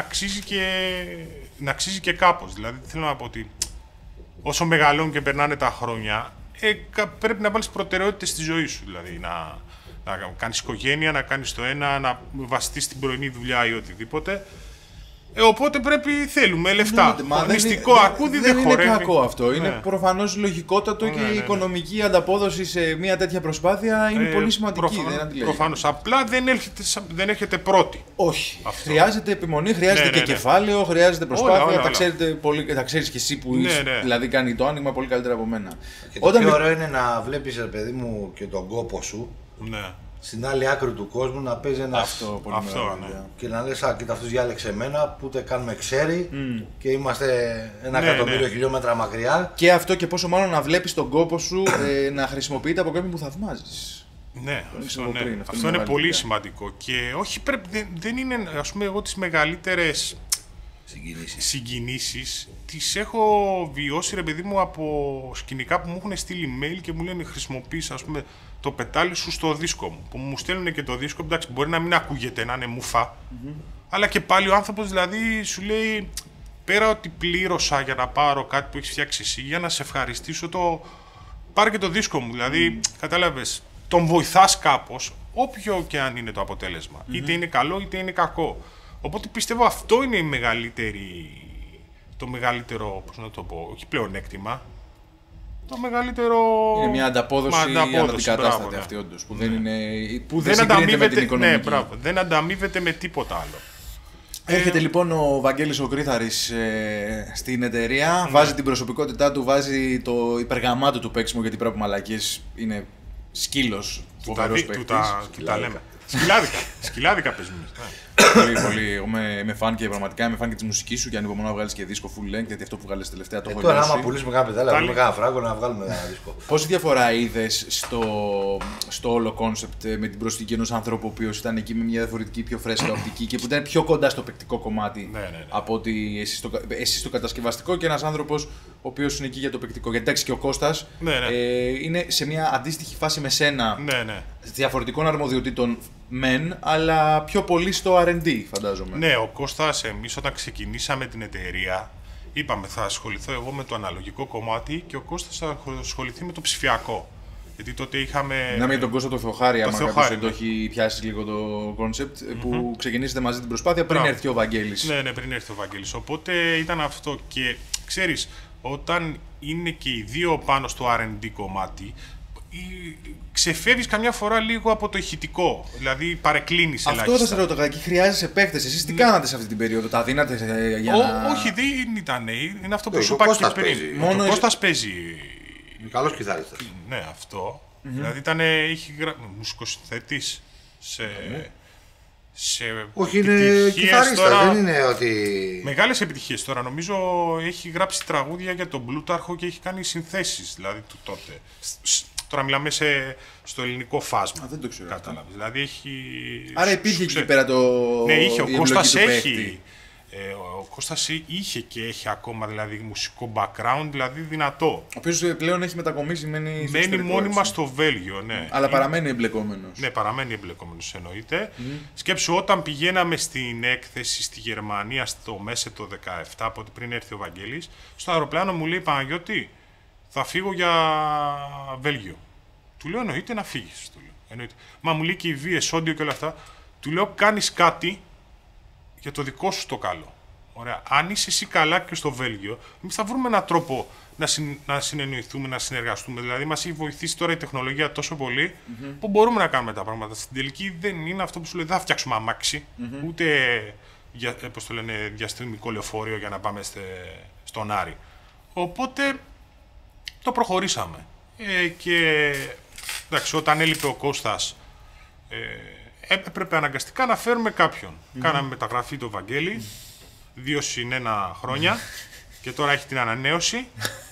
να αξίζει και κάπως. Δηλαδή θέλω να πω ότι όσο μεγαλώνουν και περνάνε τα χρόνια, πρέπει να βάλεις προτεραιότητες στη ζωή σου. Δηλαδή να κάνεις οικογένεια, να κάνεις το ένα, να βασιστείς στην πρωινή δουλειά ή οτιδήποτε. Οπότε θέλουμε λεφτά. Μα δεν Μυστικό είναι- αρκούδι δεν δεν είναι χορεύει. κακό αυτό. Είναι Ναι. προφανώς λογικότατο και Ναι, η ναι, ναι. οικονομική ανταπόδοση σε μια τέτοια προσπάθεια είναι πολύ σημαντική. Δεν αντιλέγει. Προφανώς. Απλά δεν έρχεται πρώτη. Όχι. Αυτό. Χρειάζεται επιμονή, χρειάζεται Ναι, και ναι, ναι. κεφάλαιο, χρειάζεται προσπάθεια. όλα, τα, όλα. ξέρετε πολύ, τα ξέρεις και εσύ που Ναι, είσαι, ναι. δηλαδή κάνει το άνοιγμα πολύ καλύτερα από μένα. Και το πιο ωραίο είναι να βλέπεις, ρε παιδί μου, και τον κόπο σου Ναι. στην άλλη άκρη του κόσμου να παίζει ένα. Αυτό πολύ Αυτό, μεγάλο, ναι. βέβαια. Και να λες, κοίτα, αυτός διάλεξε εμένα που ούτε καν με ξέρει και είμαστε ένα Ναι, εκατομμύριο ναι. χιλιόμετρα μακριά. Και αυτό και πόσο μάλλον να βλέπεις τον κόπο σου να χρησιμοποιείται από κάποιον που θαυμάζεις. Ναι, αυτό, από ναι. πριν, αυτό Αυτό είναι είναι μεγάλη πολύ δουλειά. σημαντικό. Και όχι, δεν είναι, ας πούμε, εγώ τις μεγαλύτερες Συγκινήσεις. συγκινήσεις τις έχω βιώσει, ρε παιδί μου, από σκηνικά που μου έχουν στείλει email και μου λένε χρησιμοποίησα, ας πούμε, το πετάλι σου στο δίσκο μου. Που μου στέλνουν και το δίσκο, εντάξει, μπορεί να μην ακούγεται, να είναι μουφα, αλλά και πάλι ο άνθρωπος δηλαδή σου λέει, πέρα ότι πλήρωσα για να πάρω κάτι που έχεις φτιάξει εσύ, για να σε ευχαριστήσω, πάρε και το δίσκο μου. Δηλαδή, κατάλαβες, τον βοηθάς κάπως, όποιο και αν είναι το αποτέλεσμα. Είτε είναι καλό είτε είναι κακό. Οπότε πιστεύω αυτό είναι το μεγαλύτερο, πώς να το πω, όχι πλεονέκτημα, το μεγαλύτερο... Είναι μια ανταπόδοση αναντικατάστατη μπράβο, ναι. αυτή όντως, που δεν, είναι, που Δεν δεν συγκρίνεται με την ανταμείβεται, οικονομική. ναι, μπράβο, δεν ανταμείβεται με τίποτα άλλο. Έρχεται λοιπόν ο Βαγγέλης ο Κρύθαρης στην εταιρεία, βάζει την προσωπικότητά του, βάζει το υπεργαμά του παίξιμο, γιατί πρέπει μαλακίες είναι σκύλος, φοβερός παίκτης. Του τα λέμε. Σκυλάδικα παίζουμε. Πολύ, πολύ. Εγώ είμαι φαν και πραγματικά είμαι φαν και της μουσικής σου και ανυπομονώ να βγάλεις και δίσκο full length, γιατί αυτό που βγάλες τελευταία το έχω Τώρα, άμα νιώσει. πουλήσουμε κάνα πετάλια, Πάλι. βρούμε κάνα φράγκο να βγάλουμε ένα δίσκο. Πόση διαφορά είδες στο όλο κόνσεπτ με την προσθήκη ενός ανθρώπου ο οποίος ήταν εκεί με μια διαφορετική, πιο φρέσκα οπτική και που ήταν πιο κοντά στο παικτικό κομμάτι Ναι, ναι, ναι. από ότι εσύ στο κατασκευαστικό και ένας άνθρωπος ο οποίος είναι εκεί για το παικτικό. Γιατί εντάξει και ο Κώστας Ναι, ναι. είναι σε μια αντίστοιχη φάση με σένα Ναι, ναι. διαφορετικών αρμοδιοτήτων μεν, αλλά πιο πολύ στο R&D φαντάζομαι. Ναι, ο Κώστας, εμείς όταν ξεκινήσαμε την εταιρεία, είπαμε θα ασχοληθώ εγώ με το αναλογικό κομμάτι και ο Κώστας θα ασχοληθεί με το ψηφιακό. Γιατί τότε είχαμε... Να για τον Κώστα το Θεοχάρη, άμα κάποιος Θεοχάρη, δεν το ναι. έχει πιάσει λίγο το κόνσεπτ, που ξεκινήσετε μαζί την προσπάθεια πριν Μπράβο. έρθει ο Βαγγέλης. Ναι, ναι, πριν έρθει ο Βαγγέλης. Οπότε ήταν αυτό. Και ξέρεις, όταν είναι και οι δύο πάνω στο R&D κομμάτι, ξεφεύγεις καμιά φορά λίγο από το ηχητικό. Δηλαδή παρεκκλίνεις ελάχιστα. Αυτό θα σε ρωτώ, εκεί χρειάζεσαι παίχτες. Εσείς τι κάνατε σε αυτή την περίοδο, τα δίνατε για να... Όχι, δεν ήταν. Είναι αυτό που Ο σου είπα και Κώστας πριν. παίζει. Μόνο Ο εσύ- Κώστας παίζει. Είναι καλός κιθαρίστας. Ναι, αυτό. Δηλαδή έχει μουσικοσυνθέτης σε Όχι, είναι επιτυχίες κιθαρίστας, τώρα. δεν είναι ότι. Μεγάλες επιτυχίες τώρα. Νομίζω έχει γράψει τραγούδια για τον Πλούταρχο και έχει κάνει συνθέσεις δηλαδή του τότε. Τώρα μιλάμε στο ελληνικό φάσμα. δεν το ξέρω αυτό. Κατάλαβες. Δηλαδή έχει. Άρα υπήρχε εκεί πέρα το... Ναι, είχε. Ο η Κώστας εμπλοκή του έχει. παίχτη. Ο Κώστας είχε και έχει ακόμα δηλαδή μουσικό background, δηλαδή δυνατό. Ο οποίος πλέον έχει μετακομίσει, μένει μόνιμα στο Βέλγιο, ναι. Αλλά παραμένει εμπλεκόμενος. Ναι, παραμένει εμπλεκόμενος εννοείται. Σκέψου, όταν πηγαίναμε στην έκθεση στη Γερμανία στο Μέσε το 17, από ότι πριν έρθει ο Βαγγέλης, στο αεροπλάνο μου λέει Παναγιώτη, θα φύγω για Βέλγιο. Του λέω εννοείται να φύγεις. Μα μου λέει και οι βίες, όντιο και όλα αυτά. Του λέω κάνεις κάτι για το δικό σου το καλό. Ωραία. Αν είσαι εσύ καλά και στο Βέλγιο, εμείς θα βρούμε έναν τρόπο να συνεννοηθούμε, να συνεργαστούμε. Δηλαδή, μας έχει βοηθήσει τώρα η τεχνολογία τόσο πολύ που μπορούμε να κάνουμε τα πράγματα. Στην τελική δεν είναι αυτό που σου λέει, δεν θα φτιάξουμε αμάξι, ούτε διαστημικό λεωφορείο για να πάμε στον Άρη. Οπότε το προχωρήσαμε. Και εντάξει, όταν έλειπε ο Κώστας, έπρεπε αναγκαστικά να φέρουμε κάποιον. Κάναμε μεταγραφή το Βαγγέλη, 2 συν 1 χρόνια και τώρα έχει την ανανέωση.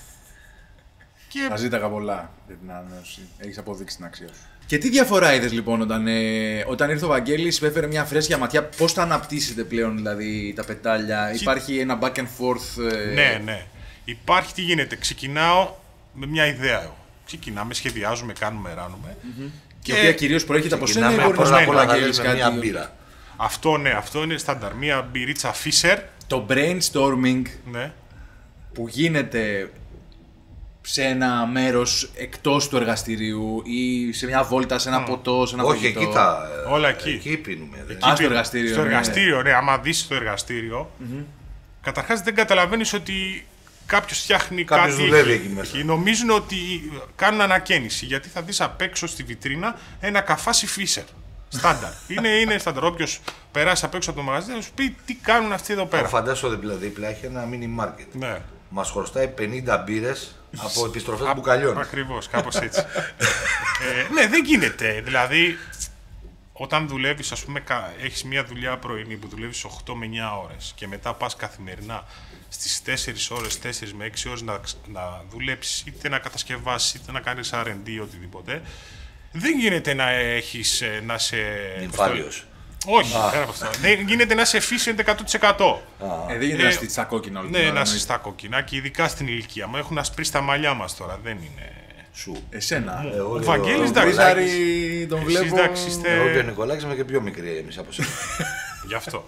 Θα ζήταγα πολλά για την ανανέωση. Έχεις αποδείξει την αξία σου. Και τι διαφορά είδες λοιπόν όταν ήρθε ο Βαγγέλης, έφερε μια φρέσκια ματιά, πώς τα αναπτύσσετε πλέον δηλαδή τα πετάλια, υπάρχει ένα back and forth? Ναι. Υπάρχει, τι γίνεται, ξεκινάω με μια ιδέα. Ξεκινάμε, σχεδιάζουμε, κάνουμε, ράνουμε. Και η οποία κυρίως προέρχεται από σένα ή μπορεί να ο Βαγγέλης με μια μπύρα? Αυτό είναι στάνταρ, μια μπυρίτσα Fisher. Το brainstorming Ναι. που γίνεται σε ένα μέρος εκτός του εργαστηρίου ή σε μια βόλτα, σε ένα ποτό, σε ένα φαγητό. Όχι, όλα εκεί. Εκεί πίνουμε. Στο εργαστήριο. Στο εργαστήριο, ναι. Άμα δεις το εργαστήριο, καταρχάς δεν καταλαβαίνεις ότι κάποιος φτιάχνει κάτι. Δουλεύει εκεί μέσα. Και νομίζουν ότι κάνουν ανακαίνιση. Γιατί θα δεις απ' έξω στη βιτρίνα ένα καφάσι Fisher. Στάνταρ. είναι στάνταρ. Όποιος περάσει απ' έξω από το μαγαζί θα σου πει τι κάνουν αυτοί εδώ πέρα. Φαντάσου δίπλα έχει ένα mini market. Ναι. Μας χρωστάει 50 μπύρες από επιστροφές μπουκαλιών. Ακριβώς, κάπως έτσι. Ναι, δεν γίνεται. Δηλαδή, όταν δουλεύεις, ας πούμε, έχεις μια δουλειά πρωινή που δουλεύεις 8 με 9 ώρες και μετά πας καθημερινά στις 4 ώρες, 4 με 6 ώρες να δουλέψεις, είτε να κατασκευάσεις, είτε να κάνεις R&D ή οτιδήποτε, δεν γίνεται να έχεις, να είσαι... Νυμφάλιος. Όχι, πέρα από αυτό. Δεν γίνεται να είσαι efficient 100%. Δεν γίνεται να στείλεις στα κόκκινα όλη την ώρα. Ναι, να είσαι στα κόκκινα και ειδικά στην ηλικία μου. Έχουν ασπρίσει τα μαλλιά μας τώρα, δεν είναι... Σου. Εσένα. Ο Βαγγέλης, εντάξει. Τον βλέπω. Εγώ και ο Νικολάκης είμαι και πιο μικρή εμείς από εσένα. Γι' αυτό.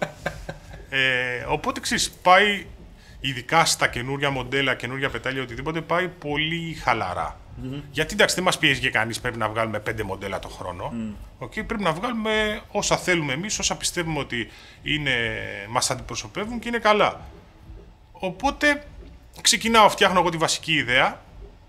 Οπότε ξέρεις, πάει ειδικά στα καινούρια μοντέλα, καινούρια πετάλια, οτιδήποτε, πάει πολύ χαλαρά. Γιατί εντάξει, δεν μας πιέζει και κανείς, πρέπει να βγάλουμε 5 μοντέλα το χρόνο. Okay, πρέπει να βγάλουμε όσα θέλουμε εμείς, όσα πιστεύουμε ότι μας αντιπροσωπεύουν και είναι καλά. Οπότε ξεκινάω, φτιάχνω εγώ τη βασική ιδέα.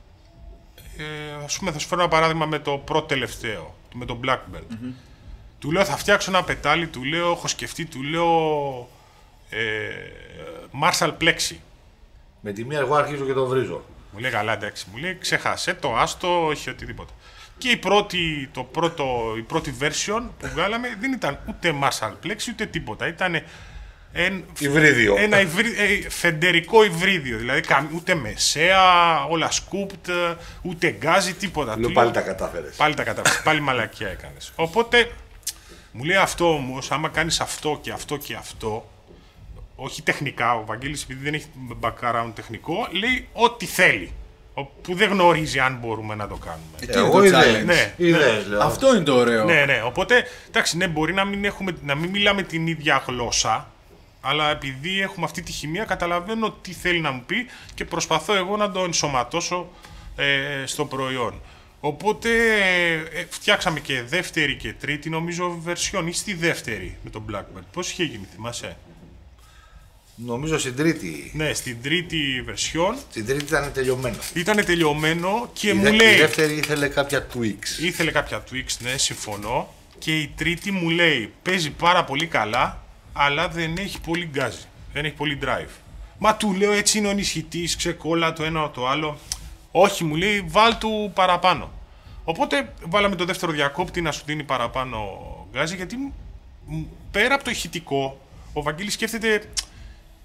Ας πούμε, θα σου φέρω ένα παράδειγμα με το πρώτο τελευταίο, με το Blackbird. Του λέω θα φτιάξω ένα πετάλι, του λέω έχω σκεφτεί, του λέω Marshall Plexi. Με τη μία εγώ αρχίζω και το βρίζω. Μου λέει καλά, εντάξει, μου λέει ξέχασε το, άστο, όχι οτιδήποτε. Και η πρώτη version που βγάλαμε δεν ήταν ούτε Marshall Plexi ούτε τίποτα. Ήταν υβρίδιο. Ένα φεντερικό υβρίδιο. Δηλαδή ούτε μεσαία, όλα scooped, ούτε γκάζι, τίποτα. Λέω πάλι τα κατάφερες. Πάλι μαλακία έκανες. Οπότε μου λέει αυτό όμως, άμα κάνεις αυτό και αυτό και αυτό, όχι τεχνικά, ο Βαγγέλης επειδή δεν έχει background τεχνικό, λέει ό,τι θέλει. Που δεν γνωρίζει αν μπορούμε να το κάνουμε. Εγώ ιδέες, λέω. Αυτό είναι το ωραίο. Ναι. Οπότε, εντάξει, ναι, μπορεί να μην μιλάμε την ίδια γλώσσα, αλλά επειδή έχουμε αυτή τη χημεία, καταλαβαίνω τι θέλει να μου πει και προσπαθώ εγώ να το ενσωματώσω στο προϊόν. Οπότε φτιάξαμε και δεύτερη και τρίτη, νομίζω, version ή στη δεύτερη με τον Blackbird. Πώς είχε γίνει, θυμάσαι? Νομίζω στην τρίτη. Ναι, στην τρίτη version. Στην τρίτη ήταν τελειωμένο. Ήταν τελειωμένο και μου λέει... Η δεύτερη ήθελε κάποια tweaks. Ήθελε κάποια tweaks, ναι, συμφωνώ. Και η τρίτη μου λέει, παίζει πάρα πολύ καλά, αλλά δεν έχει πολύ γκάζι. Δεν έχει πολύ drive. Μα του λέω, έτσι είναι ο ενισχυτής, ξεκόλλα το ένα το άλλο. Όχι, μου λέει, βάλ του παραπάνω. Οπότε βάλαμε το δεύτερο διακόπτη να σου δίνει παραπάνω γκάζι, γιατί πέρα από το ηχητικό, ο Βαγγέλης σκέφτεται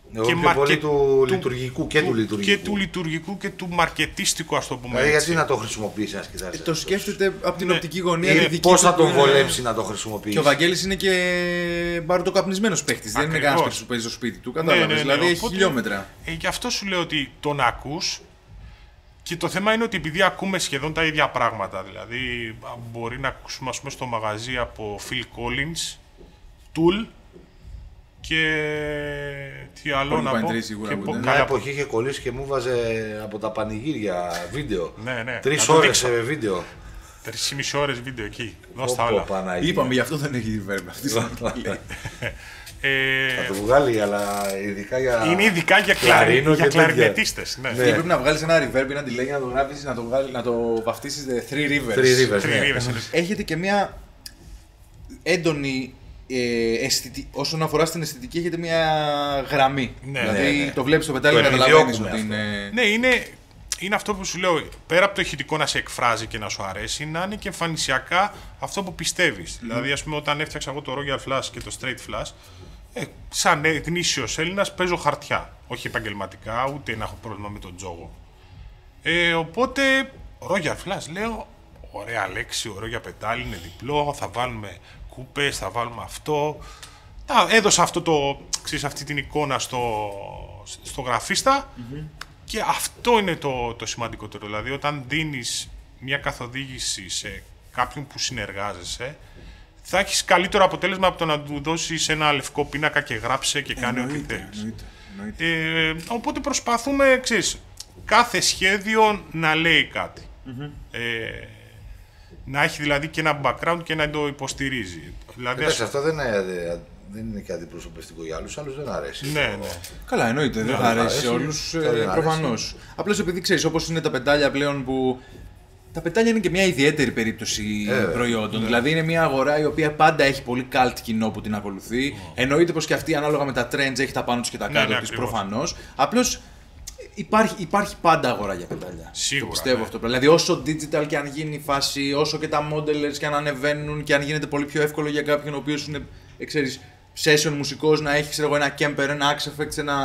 Και πιο πολύ του λειτουργικού και του λειτουργικού. Και του λειτουργικού και του μαρκετίστικου, ας το πούμε. Γιατί να το χρησιμοποιήσει ένας κιθαρίστας. Το σκέφτεται από την οπτική γωνία. Πώς θα τον βολέψει να το χρησιμοποιήσει. Και ο Βαγγέλης είναι και μπαρουτοκαπνισμένος παίχτης. Δεν είναι κανένας παίχτης που παίζει στο σπίτι του. Κατάλαβες. Δηλαδή έχει χιλιόμετρα. Γι' αυτό σου λέω ότι τον ακούς. Και το θέμα είναι ότι επειδή ακούμε σχεδόν τα ίδια πράγματα, δηλαδή μπορεί να ακούσουμε, ας πούμε, στο μαγαζί από Phil Collins, Tool και τι άλλο να πω. Μια εποχή είχε κολλήσει και μου βάζε από τα πανηγύρια βίντεο. Ναι. 3 ώρες βίντεο. 3,5 ώρες βίντεο εκεί. Δώσ' τα όλα. Είπαμε, γι' αυτό δεν έχει reverb αυτή. Θα το βγάλει, αλλά ειδικά για. Είναι ειδικά για κλαρινετίστες. Ναι. Πρέπει να βγάλεις ένα reverb, ένα delay, να το γράψεις, να το βαφτίσεις Three Rivers. Έχετε και μια έντονη όσον αφορά στην αισθητική, έχετε μια γραμμή. Δηλαδή το βλέπεις το πετάλι και καταλαβαίνεις ότι είναι. Ναι, είναι αυτό που σου λέω. Πέρα από το ηχητικό να σε εκφράζει και να σου αρέσει, να είναι και εμφανισιακά αυτό που πιστεύεις. Δηλαδή, ας πούμε, όταν έφτιαξα εγώ το Royal Flash και το Straight Flash, σαν γνήσιος Έλληνας παίζω χαρτιά. Όχι επαγγελματικά, ούτε να έχω πρόβλημα με τον τζόγο. Οπότε, Royal Flash λέω, ωραία λέξη, ωραίο για πετάλι, είναι διπλό, θα βάλουμε κούπες, θα βάλουμε αυτό. Έδωσα αυτή την εικόνα στο γραφίστα. Και αυτό είναι το σημαντικότερο. Δηλαδή, όταν δίνεις μια καθοδήγηση σε κάποιον που συνεργάζεσαι, θα έχεις καλύτερο αποτέλεσμα από το να του δώσεις ένα λευκό πίνακα και γράψε και κάνε ό,τι θέλεις. Οπότε προσπαθούμε, ξέρεις, κάθε σχέδιο να λέει κάτι. Να έχει δηλαδή και ένα background και να το υποστηρίζει. Δηλαδή, αυτό δεν είναι και αντιπροσωπευτικό για άλλους δεν αρέσει. Ναι. Καλά, εννοείται, δεν θα αρέσει σε όλους, προφανώς. Απλώς επειδή ξέρεις, όπως είναι τα πετάλια πλέον που. Τα πετάλια είναι και μια ιδιαίτερη περίπτωση προϊόντων. Δηλαδή είναι μια αγορά η οποία πάντα έχει πολύ cult κοινό που την ακολουθεί. Εννοείται πως και αυτή ανάλογα με τα trends έχει τα πάνω της και τα κάτω της προφανώς. Απλώς υπάρχει πάντα αγορά για πετάλια. Σίγουρα. Το πιστεύω αυτό. Δηλαδή όσο digital και αν γίνει η φάση, όσο και τα modelers και αν ανεβαίνουν και αν γίνεται πολύ πιο εύκολο για κάποιον ο οποίος είναι, ξέρεις, session μουσικός να έχει ένα Kemper, ένα Axe Effects, ένα.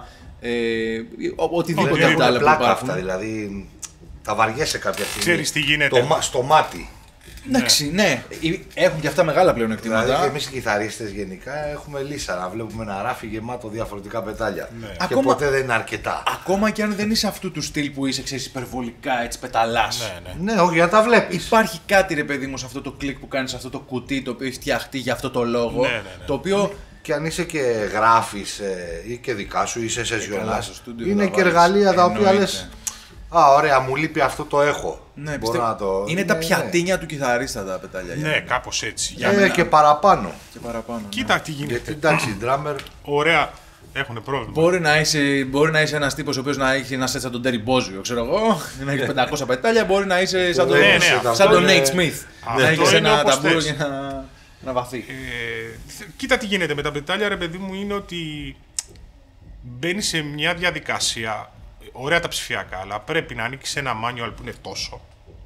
Οτιδήποτε από τα άλλα που υπάρχουν. Δηλαδή τα βαριέσαι κάποια στιγμή. Ξέρεις τι γίνεται. Στο μάτι. Εντάξει, ναι. Έχουν και αυτά μεγάλα πλεονεκτήματα. Δηλαδή και εμείς οι κιθαρίστες γενικά έχουμε λύσα να βλέπουμε ένα ράφι γεμάτο διαφορετικά πετάλια. Ναι. Και ποτέ δεν είναι αρκετά. Ακόμα και αν δεν είσαι αυτού του στυλ που είσαι, ξέρεις, υπερβολικά έτσι πεταλάς. Ναι, όχι, για τα βλέπεις. Υπάρχει κάτι, ρε παιδί μου, σε αυτό το κλικ που κάνεις, σε αυτό το κουτί το οποίο έχει φτιαχτεί για αυτό το λόγο. Το οποίο. Και αν είσαι και γράφεις ή και δικά σου, είσαι σεζιονάς. Είναι και εργαλεία τα οποία λες. Ωραία, μου λείπει αυτό, το έχω. Ναι, είναι τα πιατίνια του κιθαρίστα τα πετάλια. Ναι, κάπως έτσι. Και παραπάνω. Κοίτα τι γίνεται. Γιατί εντάξει, drummer. Ωραία, έχουν πρόβλημα. Μπορεί να είσαι ένας τύπος ο οποίος να έχει ένα σετ σαν τον Terry Bozzio, ξέρω εγώ, να έχει 500 πετάλια. Μπορεί να είσαι σαν τον Nate Smith. Να έχει ένα ταμπούρο και να βαθεί. Κοίτα τι γίνεται με τα πετάλια, ρε παιδί μου, είναι ότι μπαίνει σε μια διαδικασία. Ωραία τα ψηφιακά, αλλά πρέπει να ανοίξεις ένα manual που είναι τόσο.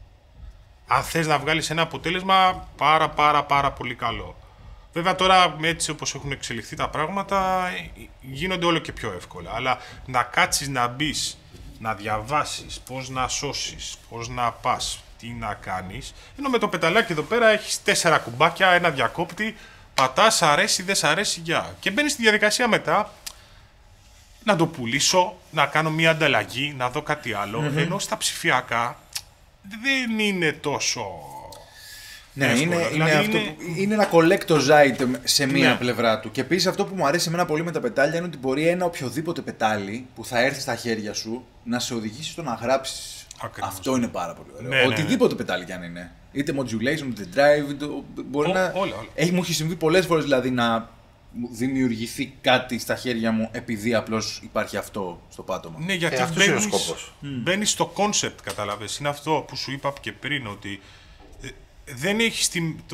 Αν θες να βγάλεις ένα αποτέλεσμα πάρα πολύ καλό. Βέβαια τώρα έτσι όπως έχουν εξελιχθεί τα πράγματα γίνονται όλο και πιο εύκολα. Αλλά να κάτσεις να μπεις, να διαβάσεις πώς να σώσεις, πώς να πας, τι να κάνεις. Ενώ με το πεταλάκι εδώ πέρα έχεις 4 κουμπάκια, ένα διακόπτη, πατάς, αρέσει, δεν σ' αρέσει, για. Και μπαίνεις στη διαδικασία μετά. Να το πουλήσω, να κάνω μια ανταλλαγή, να δω κάτι άλλο. Ενώ στα ψηφιακά δεν είναι τόσο. Ναι, είναι ένα collector's item σε μία πλευρά του. Και επίσης αυτό που μου αρέσει εμένα πολύ με τα πετάλια είναι ότι μπορεί ένα οποιοδήποτε πετάλι που θα έρθει στα χέρια σου να σε οδηγήσει στο να γράψεις. Αυτό είναι πάρα πολύ ωραίο. Οτιδήποτε πετάλι κι αν είναι. Είτε modulation, είτε drive, μπορεί να. Όλα. Μου έχει συμβεί πολλές φορές δηλαδή να δημιουργηθεί κάτι στα χέρια μου επειδή απλώς υπάρχει αυτό στο πάτωμα. Ναι, γιατί αυτός είναι ο σκοπός. Μπαίνεις στο concept, καταλαβες. Είναι αυτό που σου είπα και πριν, ότι δεν έχεις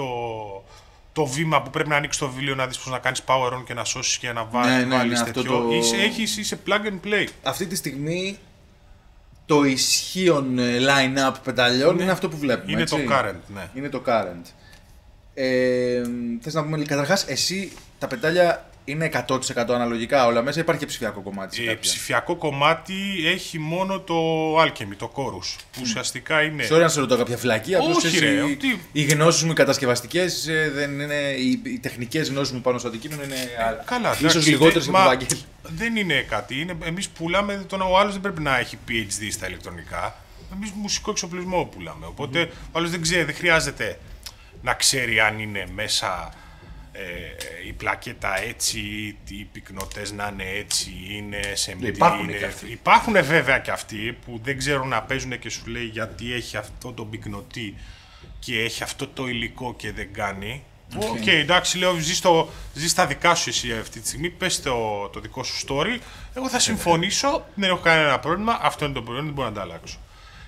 το βήμα που πρέπει να ανοίξεις το βιβλίο, να δεις πώς να κάνεις power on και να σώσεις και να βάλεις τέτοιο. Είσαι plug and play. Αυτή τη στιγμή το ισχύον line-up πεταλιών είναι αυτό που βλέπουμε. Είναι έτσι? Το current, ναι. Είναι το current. Θες να πούμε, καταρχάς, εσύ τα πετάλια είναι 100% αναλογικά όλα μέσα, υπάρχει και ψηφιακό κομμάτι. Ψηφιακό κομμάτι έχει μόνο το Alchemy, το Chorus. Που ουσιαστικά είναι. Sorry αν σε ρωτώ κάποια φυλακή. Όχι, ρε, οι γνώσεις μου οι κατασκευαστικές δεν είναι. Οι τεχνικές γνώσεις μου πάνω στο αντικείμενο είναι. Καλά, ίσως λιγότερες από το Βαγγέλη. Δεν είναι κάτι. Εμείς πουλάμε. Ο άλλος δεν πρέπει να έχει PhD στα ηλεκτρονικά. Εμείς μουσικό εξοπλισμό πουλάμε. Οπότε ο άλλος δεν ξέρει, δεν χρειάζεται να ξέρει αν είναι μέσα. Η πλακέτα έτσι, οι πυκνοτές να είναι έτσι, είναι SMD. Υπάρχουν βέβαια και αυτοί που δεν ξέρουν να παίζουν και σου λέει γιατί έχει αυτό το πυκνοτή και έχει αυτό το υλικό και δεν κάνει. Οκ, εντάξει, λέω, ζεις τα δικά σου εσύ αυτή τη στιγμή, πες το δικό σου story, εγώ θα συμφωνήσω, δεν έχω κανένα πρόβλημα, αυτό είναι το πρόβλημα, δεν μπορώ να τα αλλάξω.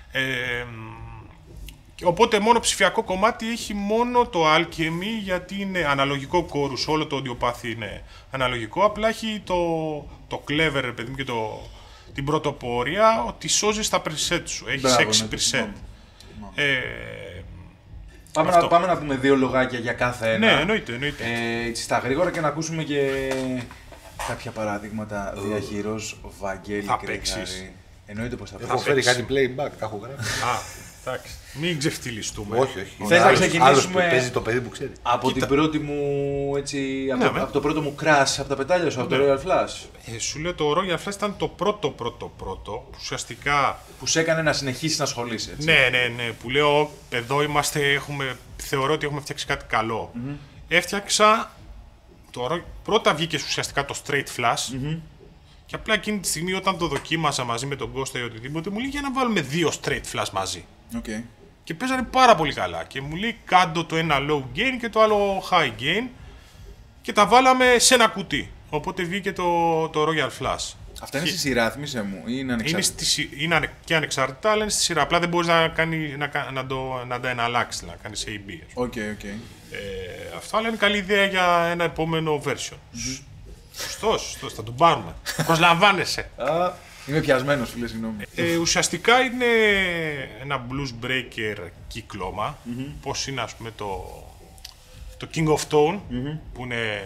Οπότε μόνο ψηφιακό κομμάτι έχει μόνο το Alchemy, γιατί είναι αναλογικό chorus, όλο το audiopathy είναι αναλογικό, απλά έχει το clever, παιδί μου, και την πρωτοπορία ότι σώζεις τα preset σου, έχεις 6 preset. Πάμε να πούμε 2 λογάκια για κάθε ένα. Ναι, εννοείται. Έτσι στα γρήγορα και να ακούσουμε και κάποια παραδείγματα. Διαχειρός Βαγγέλη Κρυγκάρη. Εννοείται πως θα παίξει. Έχω φέρει κάτι playback, τα έχω γράψει. Εντάξει, μην ξεφτυλιστούμε. Όχι. Θες να ξεκινήσουμε. Παίζει το παιδί που ξέρει. Από την πρώτη μου, έτσι, από το πρώτο μου crash από τα πετάλια σου, από το Royal Flash. Σου λέω το Royal Flash ήταν το πρώτο που ουσιαστικά. Που σε έκανε να συνεχίσει να ασχολείσαι. Έτσι. Ναι. Που λέω, εδώ είμαστε, θεωρώ ότι έχουμε φτιάξει κάτι καλό. Έφτιαξα. Πρώτα βγήκε ουσιαστικά το straight flash. Και απλά εκείνη τη στιγμή όταν το δοκίμασα μαζί με τον Κώστα ή οτιδήποτε, μου λέει για να βάλουμε 2 straight flash μαζί. Okay. Και παίζανε πάρα πολύ καλά. Και μου λέει κάντο το ένα low gain και το άλλο high gain. Και τα βάλαμε σε ένα κουτί. Οπότε βγήκε το Royal Flash. Αυτά είναι στη σειρά, θύμισε μου, ή είναι ανεξάρτητα? Είναι και ανεξάρτητα, αλλά είναι στη σειρά. Απλά δεν μπορείς να τα εναλλάξεις, να κάνεις AB. Okay. Αυτό, αλλά είναι καλή ιδέα για ένα επόμενο version. Σωστός, θα τον πάρουμε. Προσλαμβάνεσαι. Είμαι πιασμένος, φίλε, συγγνώμη. Ουσιαστικά είναι ένα blues breaker κύκλωμα. Πώς είναι, ας πούμε, το King of Tone, που είναι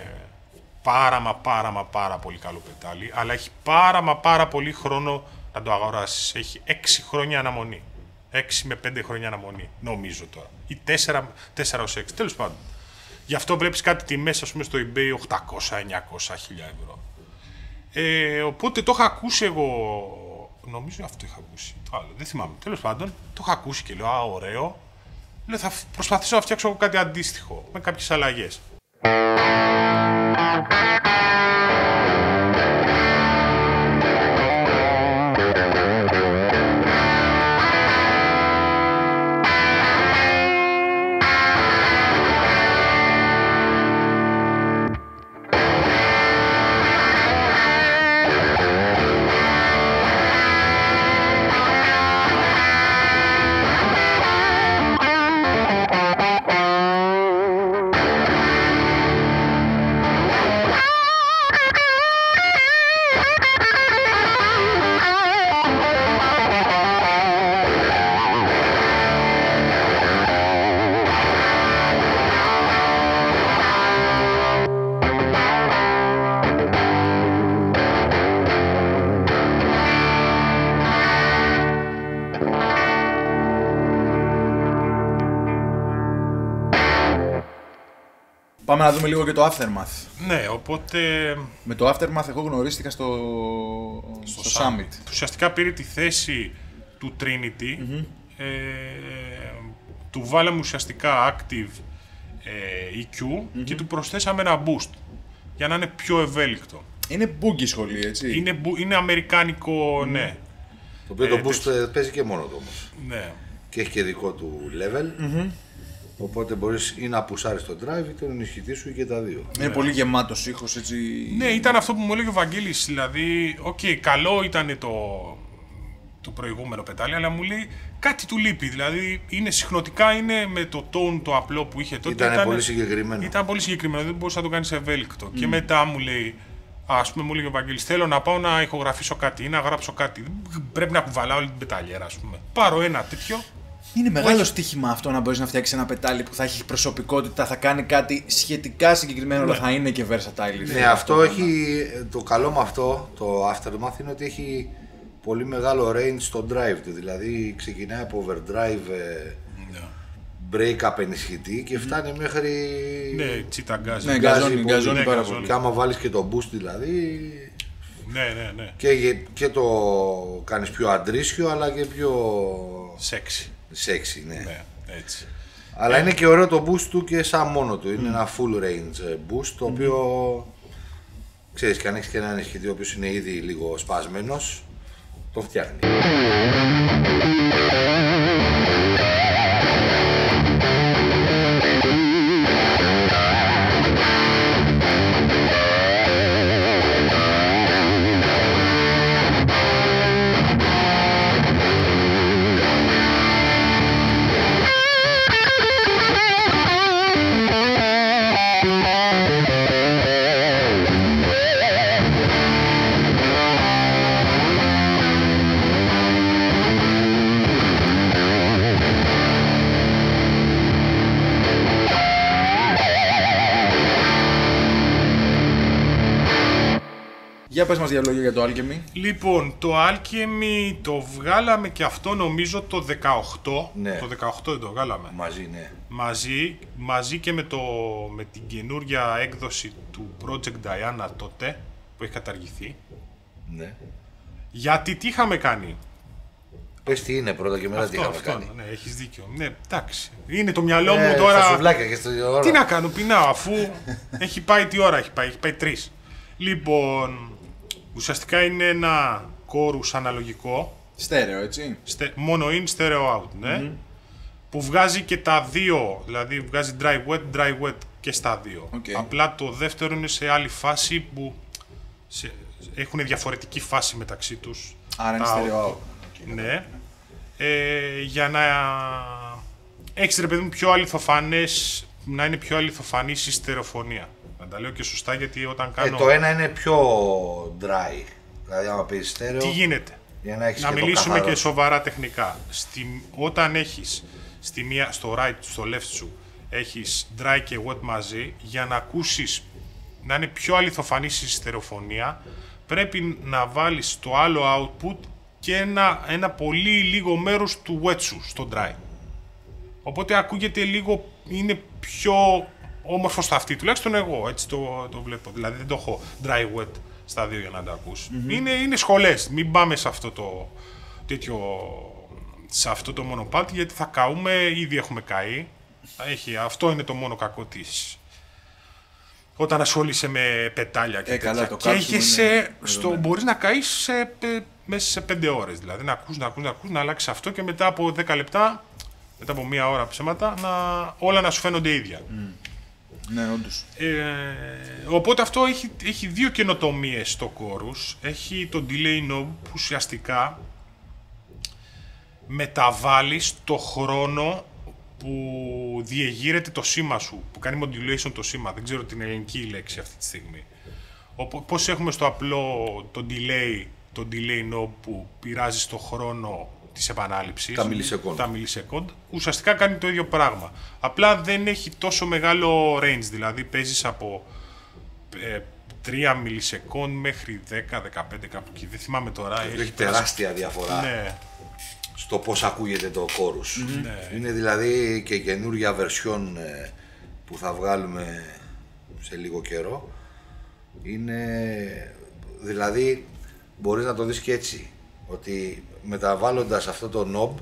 πάρα πολύ καλό πετάλι, αλλά έχει πάρα πολύ χρόνο να το αγοράσεις. Έχει 6 χρόνια αναμονή. 6 με 5 χρόνια αναμονή, νομίζω τώρα. Ή 4 ως 6, τέλος πάντων. Γι' αυτό βλέπεις κάτι τιμές, ας πούμε, στο eBay 800, 900, 1000 ευρώ. Οπότε το είχα ακούσει εγώ, νομίζω αυτό είχα ακούσει, το άλλο, δεν θυμάμαι. Τέλος πάντων, το είχα ακούσει και λέω, ωραίο. Λέω, θα προσπαθήσω να φτιάξω κάτι αντίστοιχο, με κάποιες αλλαγές. Πάμε να δούμε λίγο και το Aftermath. Ναι, οπότε... Με το Aftermath εγώ γνωρίστηκα στο Summit. Ουσιαστικά πήρε τη θέση του Trinity, του βάλαμε ουσιαστικά active EQ και του προσθέσαμε ένα boost για να είναι πιο ευέλικτο. Είναι boogie σχολή, έτσι. Είναι αμερικάνικο, ναι. Το οποίο το boost παίζει και μόνο του όμως. Ναι. Και έχει και δικό του level. Οπότε μπορείς ή να πουσάρεις το drive ή τον ενισχυτή σου ή και τα δύο. Είναι πολύ γεμάτος ήχος, έτσι. Ναι, ήταν αυτό που μου έλεγε ο Βαγγέλης. Δηλαδή, καλό ήταν το προηγούμενο πετάλι, αλλά μου λέει κάτι του λείπει. Δηλαδή, συχνοτικά είναι με το tone το απλό που είχε τότε. Ήταν πολύ συγκεκριμένο. Ήταν πολύ συγκεκριμένο, δεν μπορούσε να το κάνεις ευέλικτο. Και μετά μου λέει, ας πούμε, μου λέει ο Βαγγέλης, θέλω να πάω να ηχογραφήσω κάτι ή να γράψω κάτι. Πρέπει να κουβαλάω όλη την πεταλιέρα, ας πούμε. Πάρω ένα τέτοιο Είναι μεγάλο στοίχημα αυτό να μπορείς να φτιάξεις ένα πετάλι που θα έχει προσωπικότητα, θα κάνει κάτι σχετικά συγκεκριμένο, αλλά θα είναι και versatile. Ναι, αυτό έχει. Το καλό με αυτό, το Aftermath, είναι ότι έχει πολύ μεγάλο range στο drive του. Δηλαδή ξεκινάει από overdrive, break-up ενισχυτή και φτάνει μέχρι. Ναι, τσιταγκάζει. Ναι, γκαζώνει πάρα πολύ. Και άμα βάλεις και το boost δηλαδή. Ναι. Και το κάνεις πιο αντρίσιο αλλά και πιο. Σεξι, ναι. Έτσι. Αλλά είναι και ωραίο το boost του και σαν μόνο του. Είναι ένα full range boost το οποίο ξέρεις, και αν έχεις και ένα ενισχυτή ο οποίος είναι ήδη λίγο σπασμένος, το φτιάχνει. Για πες μας δύο λόγια για το Alchemy. Λοιπόν, το Alchemy το βγάλαμε και αυτό νομίζω το 18. Ναι. Το 18 δεν το βγάλαμε. Μαζί, ναι. Μαζί και με την καινούρια έκδοση του Project Diana τότε, που έχει καταργηθεί. Ναι. Γιατί τι είχαμε κάνει. Πες τι είναι πρώτα και μετά τι είχαμε κάνει. Ναι, έχεις δίκιο. Ναι, εντάξει. Είναι το μυαλό μου τώρα. Στα σουβλάκια και ώρα. Τι να κάνω, πεινάω αφού έχει πάει τι ώρα έχει πάει 3. Λοιπόν, ουσιαστικά είναι ένα κόρους αναλογικό. Στέρεο, έτσι. Mono in, stereo out, ναι. Που βγάζει και τα δύο, δηλαδή βγάζει dry wet και στα δύο. Okay. Απλά το δεύτερο είναι σε άλλη φάση που έχουν διαφορετική φάση μεταξύ τους. Άρα είναι stereo out. Ναι. Για να έχεις ρε παιδί μου πιο αληθοφανές, να είναι πιο αληθοφανής η στερεοφωνία. Να τα λέω και σωστά γιατί όταν κάνω... Το ένα είναι πιο dry. Δηλαδή άμα πεις στέρεο... Τι γίνεται. Για να να μιλήσουμε και σοβαρά τεχνικά. Όταν έχεις στο right, στο left σου, έχεις dry και wet μαζί, για να ακούσεις να είναι πιο αληθοφανής η στερεοφωνία, πρέπει να βάλεις στο άλλο output και ένα πολύ λίγο μέρος του wet σου στο dry. Οπότε ακούγεται λίγο, είναι πιο όμορφο στα αυτή, τουλάχιστον εγώ έτσι το βλέπω. Δηλαδή δεν το έχω dry wet στα δύο για να τα ακούσει. Είναι σχολές, μην πάμε σε αυτό το τέτοιο, σε αυτό το μονοπάτι γιατί θα καούμε, ήδη έχουμε καεί. Αυτό είναι το μόνο κακό της. Όταν ασχολείσαι με πετάλια και τέτοια. Και έχεσαι μπορείς να καείς μέσα σε 5 ώρες. Δηλαδή να ακούς, να αλλάξεις αυτό και μετά από 10 λεπτά, μετά από μία ώρα ψέματα, όλα να σου φαίνονται ίδια. Ναι, όντως. Οπότε αυτό έχει δύο καινοτομίες στο chorus. Έχει το delay knob που ουσιαστικά μεταβάλεις το χρόνο που διεγείρεται το σήμα σου, που κάνει modulation το σήμα. Δεν ξέρω την ελληνική λέξη αυτή τη στιγμή. Πώς έχουμε στο απλό το delay knob που πειράζει το χρόνο της επανάληψης, τα millisecond, ουσιαστικά κάνει το ίδιο πράγμα. Απλά δεν έχει τόσο μεγάλο range, δηλαδή παίζεις από 3 millisecond μέχρι 10-15 κάπου εκεί, δεν θυμάμαι τώρα. Έχει τεράστια διαφορά. Ναι. Στο πώς ακούγεται το chorus. Ναι. Είναι δηλαδή και καινούργια version που θα βγάλουμε σε λίγο καιρό. Είναι, δηλαδή μπορείς να το δεις και έτσι, ότι μεταβάλλοντας αυτό το knob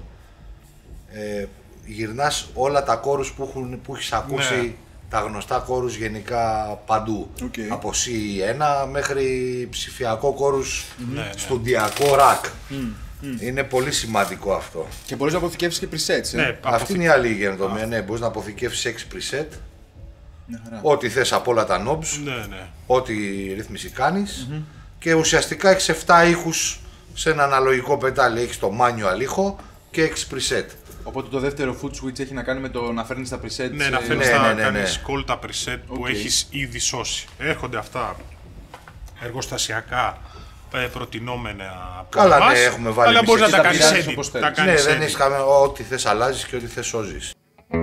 γυρνάς όλα τα chorus που έχεις ακούσει, ναι, τα γνωστά chorus γενικά παντού. Από C1 μέχρι ψηφιακό chorus, στουντιακό rack. Είναι πολύ σημαντικό αυτό. Και μπορείς να αποθηκεύσεις και presets. Ναι, αυτή είναι η άλλη γενοτομία. Ναι, μπορείς να αποθηκεύσεις 6 preset. Ό,τι θες από όλα τα knobs, ό,τι ρύθμιση κάνεις. Και ουσιαστικά έχεις 7 ήχους σε ένα αναλογικό πετάλι. Έχεις το manual ήχο και 6 preset. Οπότε το δεύτερο foot switch έχει να κάνει με το να φέρνεις τα preset. Ναι, να φέρνεις να κάνεις call τα preset που έχεις ήδη σώσει. Έρχονται αυτά εργοστασιακά προτινόμενα. Καλά, ναι, έχουμε βάλει. Αλλά μπορείς να τα κάνεις edit. Ναι, δεν έχεις κανένα. Ό,τι θες αλλάζεις και ό,τι θες σώζεις.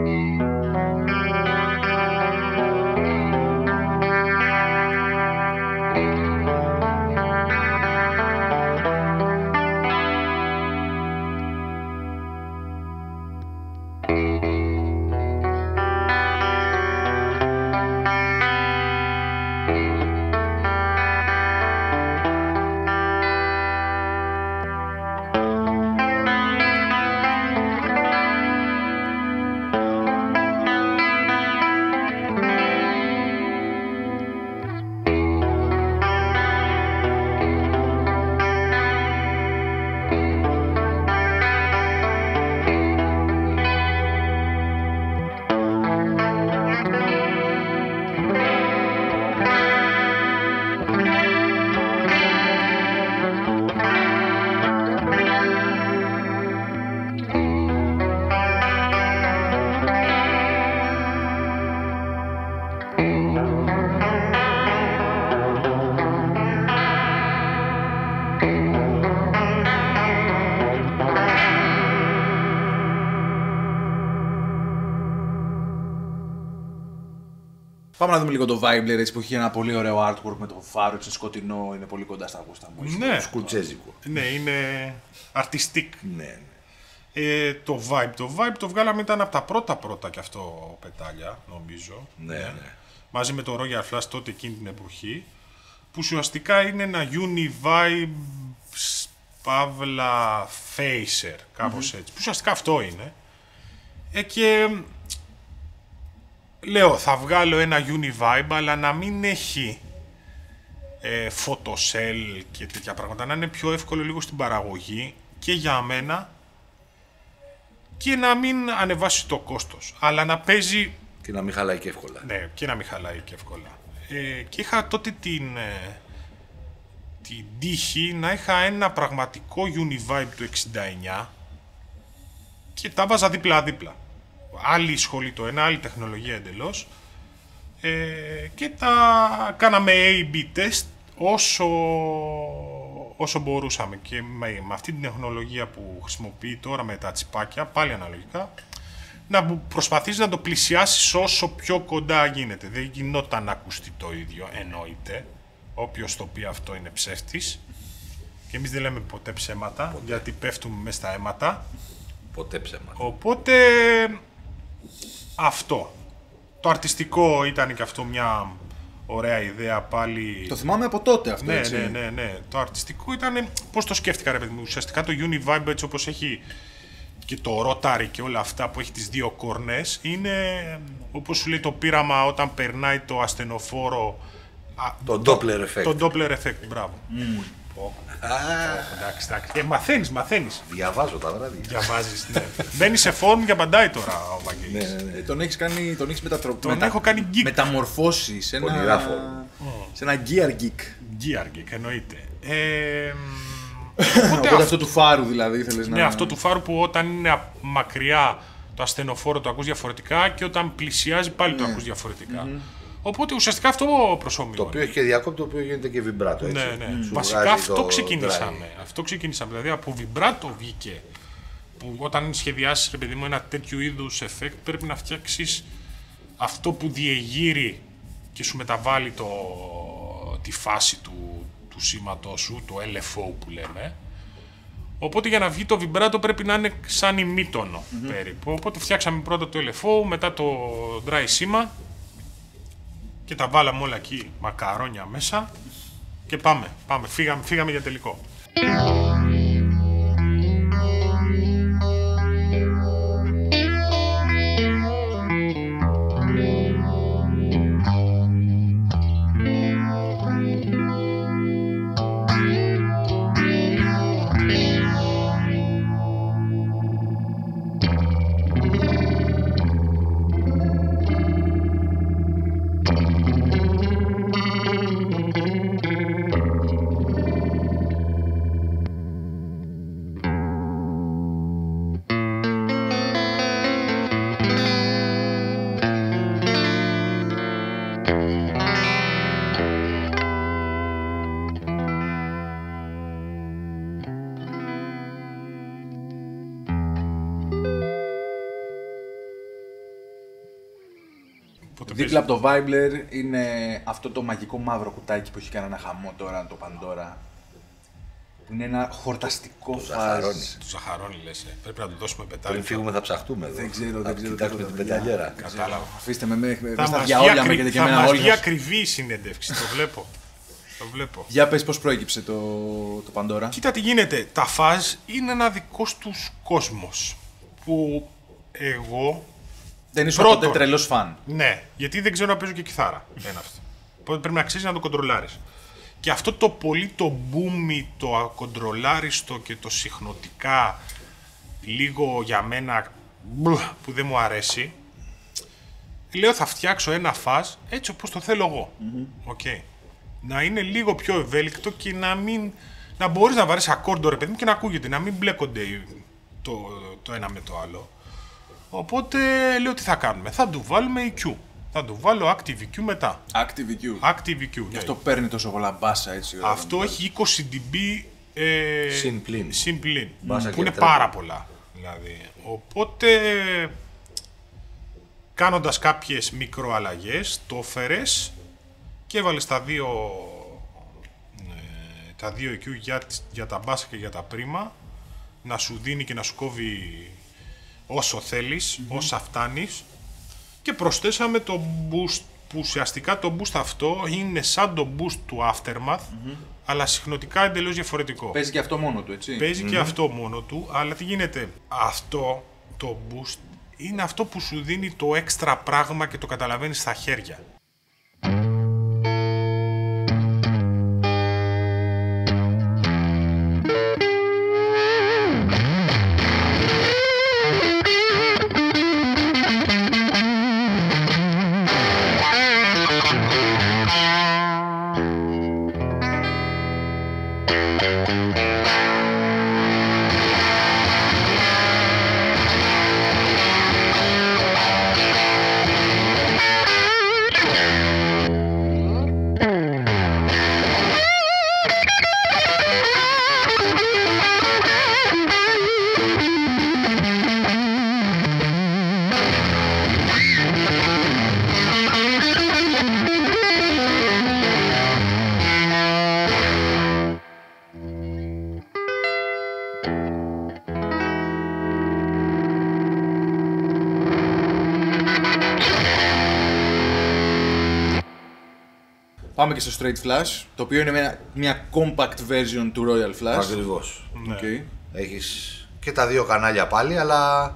Πάμε να δούμε λίγο το Vibe, έτσι, που έχει ένα πολύ ωραίο artwork με το φάρο, έτσι σκοτεινό, είναι πολύ κοντά στα γούστα μου. Ναι, σκουτσέζικο. Ναι, είναι artistic. Ναι. Το Vibe το βγάλαμε, ήταν από τα πρώτα κι αυτό πετάλια, νομίζω. Ναι. Μαζί με το Royal Flush τότε εκείνη την εποχή, που ουσιαστικά είναι ένα Uni-Vibe Παύλα Facer, κάπως έτσι. Που ουσιαστικά αυτό είναι. Και λέω, θα βγάλω ένα Uni-Vibe, αλλά να μην έχει photocell και τέτοια πράγματα, να είναι πιο εύκολο λίγο στην παραγωγή και για μένα και να μην ανεβάσει το κόστος, αλλά να παίζει... Και να μην χαλάει και εύκολα. Ναι, και να μην χαλάει και εύκολα. Και είχα τότε την τύχη να είχα ένα πραγματικό Uni-Vibe του 69 και τα βάζα δίπλα-δίπλα. Άλλη σχολή το ένα, άλλη τεχνολογία εντελώς. Και τα κάναμε A-B test όσο μπορούσαμε. Και με αυτή την τεχνολογία που χρησιμοποιεί τώρα με τα τσιπάκια, πάλι αναλογικά, να προσπαθείς να το πλησιάσεις όσο πιο κοντά γίνεται. Δεν γινόταν να ακουστεί το ίδιο, εννοείται. Όποιος το πει αυτό είναι ψεύτης. Και εμείς δεν λέμε ποτέ ψέματα, γιατί πέφτουμε μέσα στα αίματα. Ποτέ ψέματα. Οπότε αυτό. Το αρτιστικό ήταν και αυτό μια ωραία ιδέα πάλι. Το θυμάμαι από τότε αυτό, ναι, έτσι. Ναι. Το αρτιστικό ήταν, πώς το σκέφτηκα ρε παιδί μου, ουσιαστικά το Uni-Vibe έτσι όπως έχει και το Rotary και όλα αυτά που έχει τις δύο κορνές, είναι όπως σου λέει το πείραμα όταν περνάει το ασθενοφόρο. Το Doppler effect. Το Doppler effect, μπράβο. Εντάξει. Μαθαίνεις. Διαβάζω τα βράδια. Διαβάζεις, ναι. Μπαίνει σε φόρμ και απαντάει τώρα ο Βαγγέλης. Ναι. Τον έχεις έχω κάνει geek. μεταμορφώσει σε ένα gear geek. Gear geek, εννοείται. Οπότε αυτό του φάρου δηλαδή ήθελες να... Ναι, αυτό του φάρου που όταν είναι μακριά το ασθενοφόρο το ακούς διαφορετικά και όταν πλησιάζει πάλι το ακούς διαφορετικά. Οπότε ουσιαστικά αυτό προσωμιώνει. Το οποίο έχει και διακόπτο, το οποίο γίνεται και βιμπράτο. Ναι. Βασικά αυτό ξεκινήσαμε. Δηλαδή από βιμπράτο βγήκε. Που όταν σχεδιάσεις, ρε παιδί μου, ένα τέτοιου είδους effect πρέπει να φτιάξεις αυτό που διεγείρει και σου μεταβάλει τη φάση του σήματός σου, το LFO που λέμε. Οπότε για να βγει το βιμπράτο πρέπει να είναι σαν ημίτονο περίπου. Οπότε φτιάξαμε πρώτα το LFO, μετά το dry σήμα και τα βάλαμε όλα εκεί, μακαρόνια μέσα και πάμε, φύγαμε για τελικό. Δίπλα από το Vibler είναι αυτό το μαγικό μαύρο κουτάκι που έχει κάνει ένα χαμό τώρα, το Pandora. Είναι ένα χορταστικό φάζ. Του ζαχαρώνει, λες. Πρέπει να του δώσουμε πετάλια. Πριν φύγουμε θα ψαχτούμε εδώ. Δεν ξέρω. Κοιτάξουμε την πεταλιέρα. Κατάλαβα. Αφήστε με στα διαόλια με και εμένα μας όλοι. βγει ακριβή η συνέντευξη, το βλέπω. Για πες πώς προέκυψε το Pandora. Κοίτα τι γίνεται. Τα φάζ είναι ένα δικός τους κόσμος. Που εγώ... Δεν είσαι ποτέ τρελός φαν. Ναι, γιατί δεν ξέρω να παίζω και κιθάρα. Ένα αυτό. Οπότε πρέπει να ξέρεις να το κοντρολάρεις. Και αυτό το πολύ το boomy, το ακοντρολάριστο και το συχνοτικά, λίγο για μένα που δεν μου αρέσει, λέω θα φτιάξω ένα φάζ έτσι όπως το θέλω εγώ. Okay. Να είναι λίγο πιο ευέλικτο και να μπορείς να βαρείς ακόρντο ρε παιδί μου και να ακούγεται, να μην μπλέκονται το ένα με το άλλο. Οπότε λέω τι θα κάνουμε, θα του βάλουμε EQ. Θα του βάλω Active EQ μετά. Active EQ. Γι' αυτό παίρνει τόσο πολλά μπάσα έτσι. Αυτό έχει 20 dB συμπλήν. Που είναι πάρα πολλά. Δηλαδή. Οπότε κάνοντας κάποιες μικροαλλαγές το έφερες και έβαλες τα δύο EQ για τα μπάσα και για τα πρίμα να σου δίνει και να σου κόβει όσο θέλεις, όσα φτάνεις. Και προσθέσαμε το boost, που ουσιαστικά το boost αυτό είναι σαν το boost του Aftermath, αλλά συχνοτικά εντελώς διαφορετικό. Παίζει και αυτό μόνο του, έτσι. Παίζει και αυτό μόνο του, αλλά τι γίνεται. Αυτό το boost είναι αυτό που σου δίνει το έξτρα πράγμα και το καταλαβαίνεις στα χέρια. Πάμε και στο Straight Flash, το οποίο είναι μια compact version του Royal Flash. Ακριβώς. Okay. Έχεις και τα δύο κανάλια πάλι, αλλά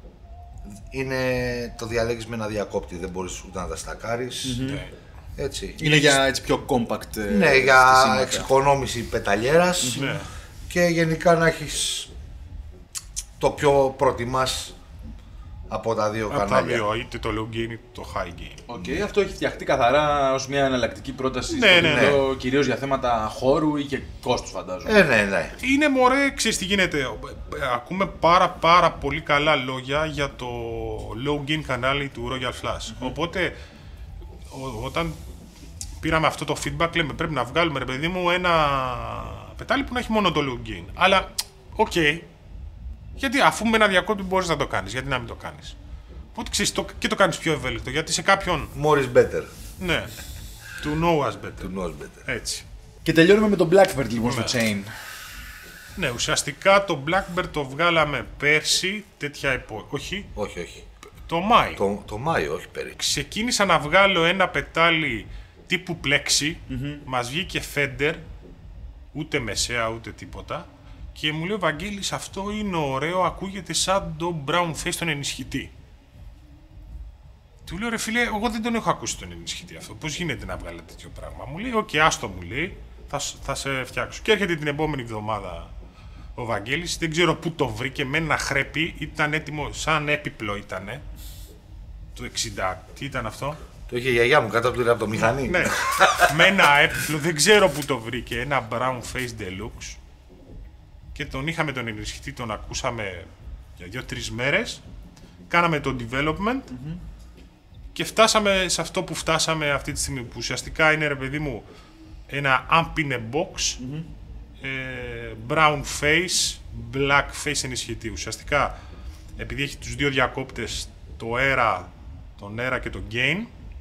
το διαλέγεις με ένα διακόπτη, δεν μπορείς ούτε να τα στακάρεις. Έτσι. Είναι για έτσι πιο compact. Ναι, για εξοικονόμηση πεταλιέρας και γενικά να έχεις το πιο προτιμάς από τα δύο κανάλια. Από τα δύο, είτε το low gain είτε το high gain. Okay, αυτό έχει φτιαχτεί καθαρά ως μια εναλλακτική πρόταση κυρίως για θέματα χώρου ή και κόστους, φαντάζομαι. Ναι. Είναι μωρέ, ξέρεις τι γίνεται. Ακούμε πάρα πολύ καλά λόγια για το low gain κανάλι του Royal Flash. Οπότε όταν πήραμε αυτό το feedback, λέμε πρέπει να βγάλουμε ρε παιδί μου ένα πετάλι που να έχει μόνο το low gain. Αλλά γιατί αφού με ένα διακόπτη μπορείς να το κάνεις, γιατί να μην το κάνεις. Οπότε ξέρεις και το κάνεις πιο ευέλικτο, γιατί σε κάποιον... More is better. Ναι. To know us better. Έτσι. Και τελειώνουμε με το Blackbird λοιπόν στο chain. Ναι, ουσιαστικά το Blackbird το βγάλαμε πέρσι, τέτοια Όχι. Το Μάη. Το Μάη, όχι πέρυσι. Ξεκίνησα να βγάλω ένα πετάλι τύπου πλέξι, μας βγήκε Fender, ούτε μεσαία ούτε τίποτα. Και μου λέει ο Βαγγέλης, αυτό είναι ωραίο, ακούγεται σαν το brown face τον ενισχυτή. Του λέω ρε φίλε, εγώ δεν τον έχω ακούσει τον ενισχυτή αυτό. Πώς γίνεται να βγάλω τέτοιο πράγμα. Μου λέει, άστο μου λέει, θα σε φτιάξω. Και έρχεται την επόμενη εβδομάδα ο Βαγγέλης, δεν ξέρω πού το βρήκε, με ένα χρέπι, ήταν έτοιμο, σαν έπιπλο ήτανε. Το 60, τι ήταν αυτό. Το είχε η γιαγιά μου κάτω από το μηχανή. Ναι, με ένα έπιπλο, δεν ξέρω πού το βρήκε, ένα brown face deluxe. Και τον είχαμε τον ενισχυτή, τον ακούσαμε για 2-3 μέρες. Κάναμε το development και φτάσαμε σε αυτό που φτάσαμε αυτή τη στιγμή. Που ουσιαστικά είναι ρε παιδί μου ένα amp in a box, brown face, black face ενισχυτή. Ουσιαστικά επειδή έχει τους δύο διακόπτες, τον ERA και το gain,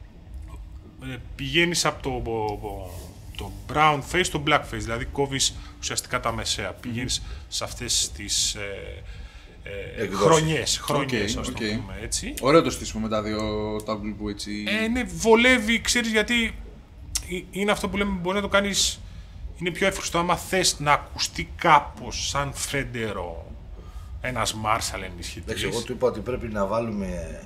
πηγαίνεις από το brown face στο black face, δηλαδή κόβεις ουσιαστικά τα μεσαία. Πηγαίνεις σε αυτές τις χρονιές, ας το πούμε έτσι. Ωραίο το στήσιμο με τα δύο τάμπλ που έτσι... Ναι, βολεύει, ξέρεις, γιατί είναι αυτό που λέμε, μπορεί να το κάνεις, είναι πιο εύκολο άμα θες να ακουστεί κάπως σαν Φέντερο ένας Marshall ενισχυτής. Εγώ του είπα ότι πρέπει να βάλουμε,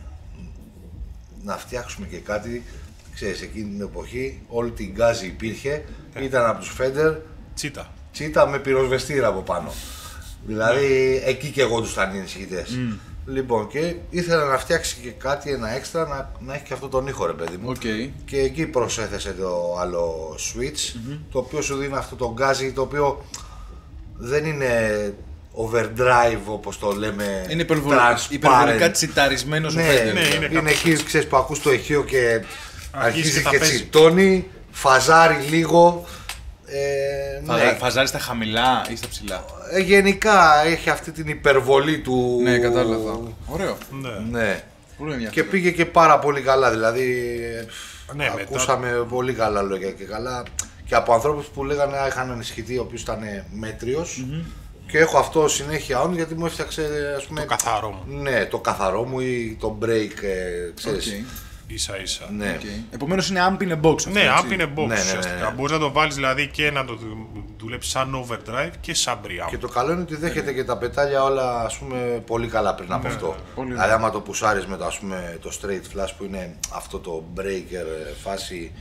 να φτιάξουμε και κάτι, ξέρεις, εκείνη την εποχή όλη την γκάζι υπήρχε, ήταν από τους Fender τσίτα με πυροσβεστήρα από πάνω. Δηλαδή εκεί και εγώ τους ήταν οι ενισχυτές. Λοιπόν, και ήθελα να φτιάξει και κάτι, ένα έξτρα, να έχει και αυτό τον ήχο, ρε παιδί μου. Και εκεί προσέθεσε το άλλο switch, το οποίο σου δίνει αυτό το γκάζι, το οποίο δεν είναι overdrive όπως το λέμε. Είναι υπερβολικά τσιταρισμένος ο Fender. Είναι εκεί, ξέρεις, που ακούς το ηχείο και αρχίζει και τσιτώνει, φαζάρει λίγο. Φαζάρει στα χαμηλά ή στα ψηλά? Γενικά έχει αυτή την υπερβολή του. Ναι, κατάλαβα. Ωραίο. Ναι. Και πήγε και πάρα πολύ καλά. Δηλαδή ακούσαμε πολύ καλά λόγια και καλά. Και από ανθρώπους που λέγανε είχαν ενισχυτή, ο οποίος ήταν μέτριος. Και έχω αυτό συνέχεια on γιατί μου έφτιαξε, ας πούμε, το καθαρό μου. Ναι, το καθαρό μου ή το break, ξέρεις. Ίσα-ίσα. Ναι. Επομένως είναι amp in a box αυτό, ναι, έτσι? amp in a box ουσιαστικά. Μπορείς να το βάλεις δηλαδή και να το δουλέψεις σαν overdrive και σαν preamp. Και το καλό είναι ότι δέχεται και τα πετάλια όλα, ας πούμε, πολύ καλά πριν από αυτό. Δηλαδή άμα το πουσάρεις με το, ας πούμε, το straight flash που είναι αυτό το breaker φάση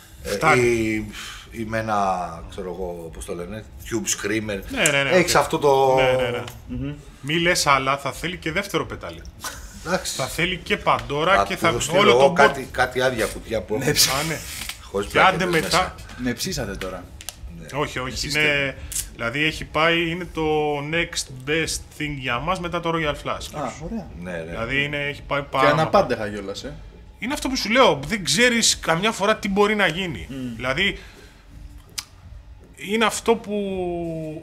ή με ένα, ξέρω εγώ πώς το λένε, tube screamer. Έχεις αυτό το... Μη λες, αλλά θα θέλει και δεύτερο πετάλι. Θα θέλει και παντόρα και θα όλο το κάτι άδεια κουτιά που έχω. Και άντε μετά. Με ψήσατε τώρα. Όχι. Δηλαδή έχει πάει, είναι το next best thing για μας μετά το Royal Flash. Ωραία. Δηλαδή έχει πάει πάρα. Και αναπάντεχα κιόλας, Είναι αυτό που σου λέω, δεν ξέρεις καμιά φορά τι μπορεί να γίνει. Δηλαδή είναι αυτό που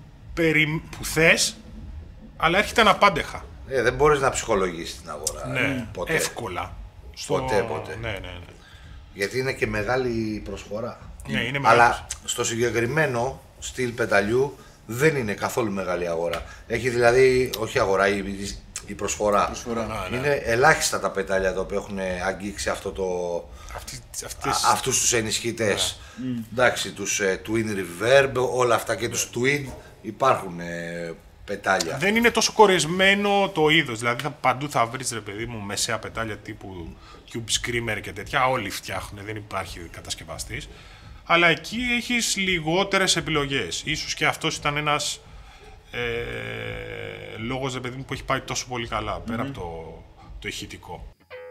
θες, αλλά έρχεται αναπάντεχα. Δεν μπορείς να ψυχολογήσεις την αγορά. Ναι, ποτέ. εύκολα. Ποτέ. Ναι. Γιατί είναι και μεγάλη προσφορά. Ναι, είναι αλλά στο συγκεκριμένο στυλ πεταλιού δεν είναι καθόλου μεγάλη αγορά. Έχει δηλαδή, όχι αγορά, η προσφορά. Είναι ελάχιστα τα πετάλια τα οποία έχουν αγγίξει αυτό το... αυτούς τους ενισχυτές. Εντάξει, τους Twin Reverb, όλα αυτά και τους Twin υπάρχουν πετάλια. Δεν είναι τόσο κορεσμένο το είδος, δηλαδή παντού θα βρεις, ρε παιδί μου, μεσαία πετάλια τύπου Cube Screamer και τέτοια, όλοι φτιάχνουν, δεν υπάρχει κατασκευαστής. Αλλά εκεί έχεις λιγότερες επιλογές. Ίσως και αυτός ήταν ένας λόγος, ρε παιδί μου, που έχει πάει τόσο πολύ καλά, πέρα από το ηχητικό.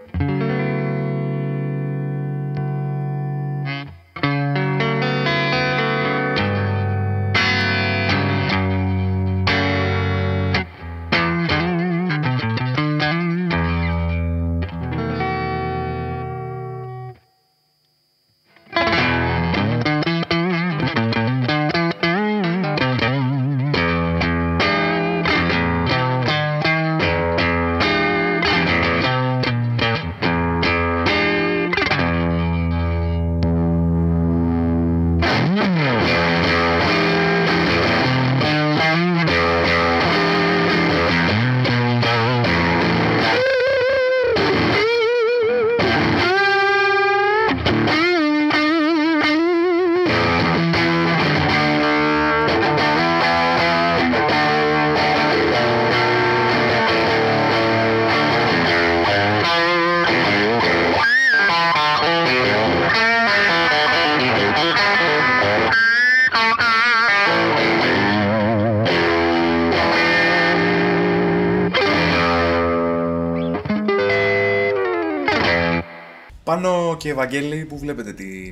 Πάνο και Ευαγγέλη, που βλέπετε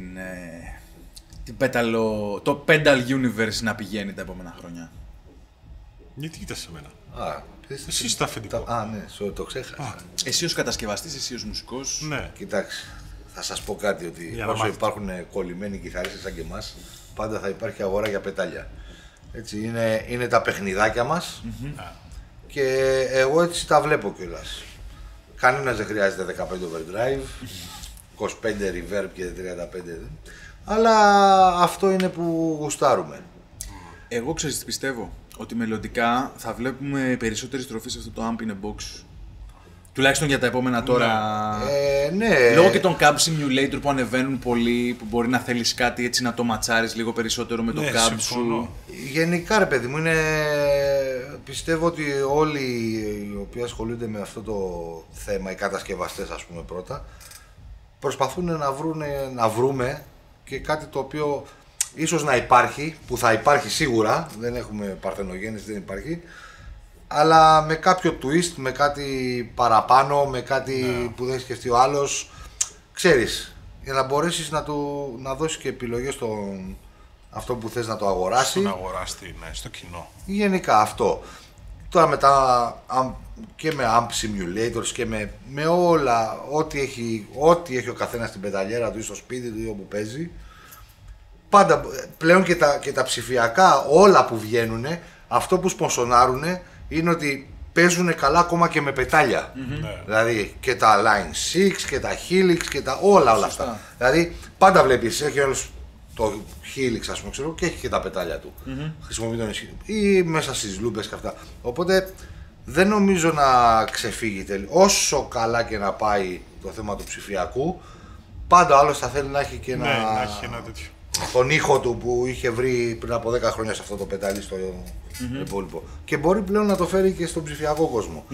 το Pedal Universe να πηγαίνει τα επόμενα χρόνια? Γιατί κοίτας σε μένα? Εσύ είσαι το αφεντικό. Ναι, το ξέχασα. Εσύ ως κατασκευαστής, εσύ ως μουσικός. Ναι. Κοιτάξτε, θα σας πω κάτι, ότι όσο υπάρχουν κολλημένοι κιθαρίστες σαν και εμάς, πάντα θα υπάρχει αγορά για πετάλια. Έτσι, είναι τα παιχνιδάκια μας και εγώ έτσι τα βλέπω κιόλας. Κανένας δεν χρειάζεται 15 overdrive. 25 reverb και 35. Αλλά αυτό είναι που γουστάρουμε. Εγώ ξέρεις τι πιστεύω, ότι μελλοντικά θα βλέπουμε περισσότερη στροφή σε αυτό το Amp in a Box. Τουλάχιστον για τα επόμενα τώρα. Ναι. Λόγω και των Cab Simulator που ανεβαίνουν πολύ, που μπορεί να θέλεις κάτι έτσι να το ματσάρεις λίγο περισσότερο με το Cab σου. Γενικά ρε παιδί μου, πιστεύω ότι όλοι οι οποίοι ασχολούνται με αυτό το θέμα, οι κατασκευαστές ας πούμε πρώτα, προσπαθούν να βρούμε και κάτι το οποίο ίσως να υπάρχει, που θα υπάρχει σίγουρα, δεν έχουμε παρθενογέννηση, δεν υπάρχει, αλλά με κάποιο twist, με κάτι παραπάνω, με κάτι που δεν έχει σκεφτεί ο άλλος, ξέρεις, για να μπορέσεις να δώσεις και επιλογές στον αυτό που θες να το αγοράσεις. Στον αγοράστη, ναι, στο κοινό. Γενικά αυτό. Τώρα μετά και με Amp Simulators και με όλα, ό,τι έχει ο καθένας στην πεταλιέρα του ή στο σπίτι του ή όπου παίζει, πάντα πλέον και τα ψηφιακά όλα που βγαίνουν, αυτό που σπονσονάρουνε είναι ότι παίζουν καλά ακόμα και με πετάλια. Δηλαδή και τα Line 6 και τα Helix και όλα αυτά. Δηλαδή πάντα βλέπεις, έχει όλος το Helix ας πούμε, ξέρω, και έχει και τα πετάλια του. Χρησιμοποιεί τον ισχύ ή μέσα στις λούπες και αυτά. Οπότε δεν νομίζω να ξεφύγει όσο καλά και να πάει το θέμα του ψηφιακού, πάντα ο άλλος θα θέλει να έχει και να έχει ένα τέτοιο. Τον ήχο του που είχε βρει πριν από 10 χρόνια σε αυτό το πετάλι στο υπόλοιπο. Και μπορεί πλέον να το φέρει και στον ψηφιακό κόσμο.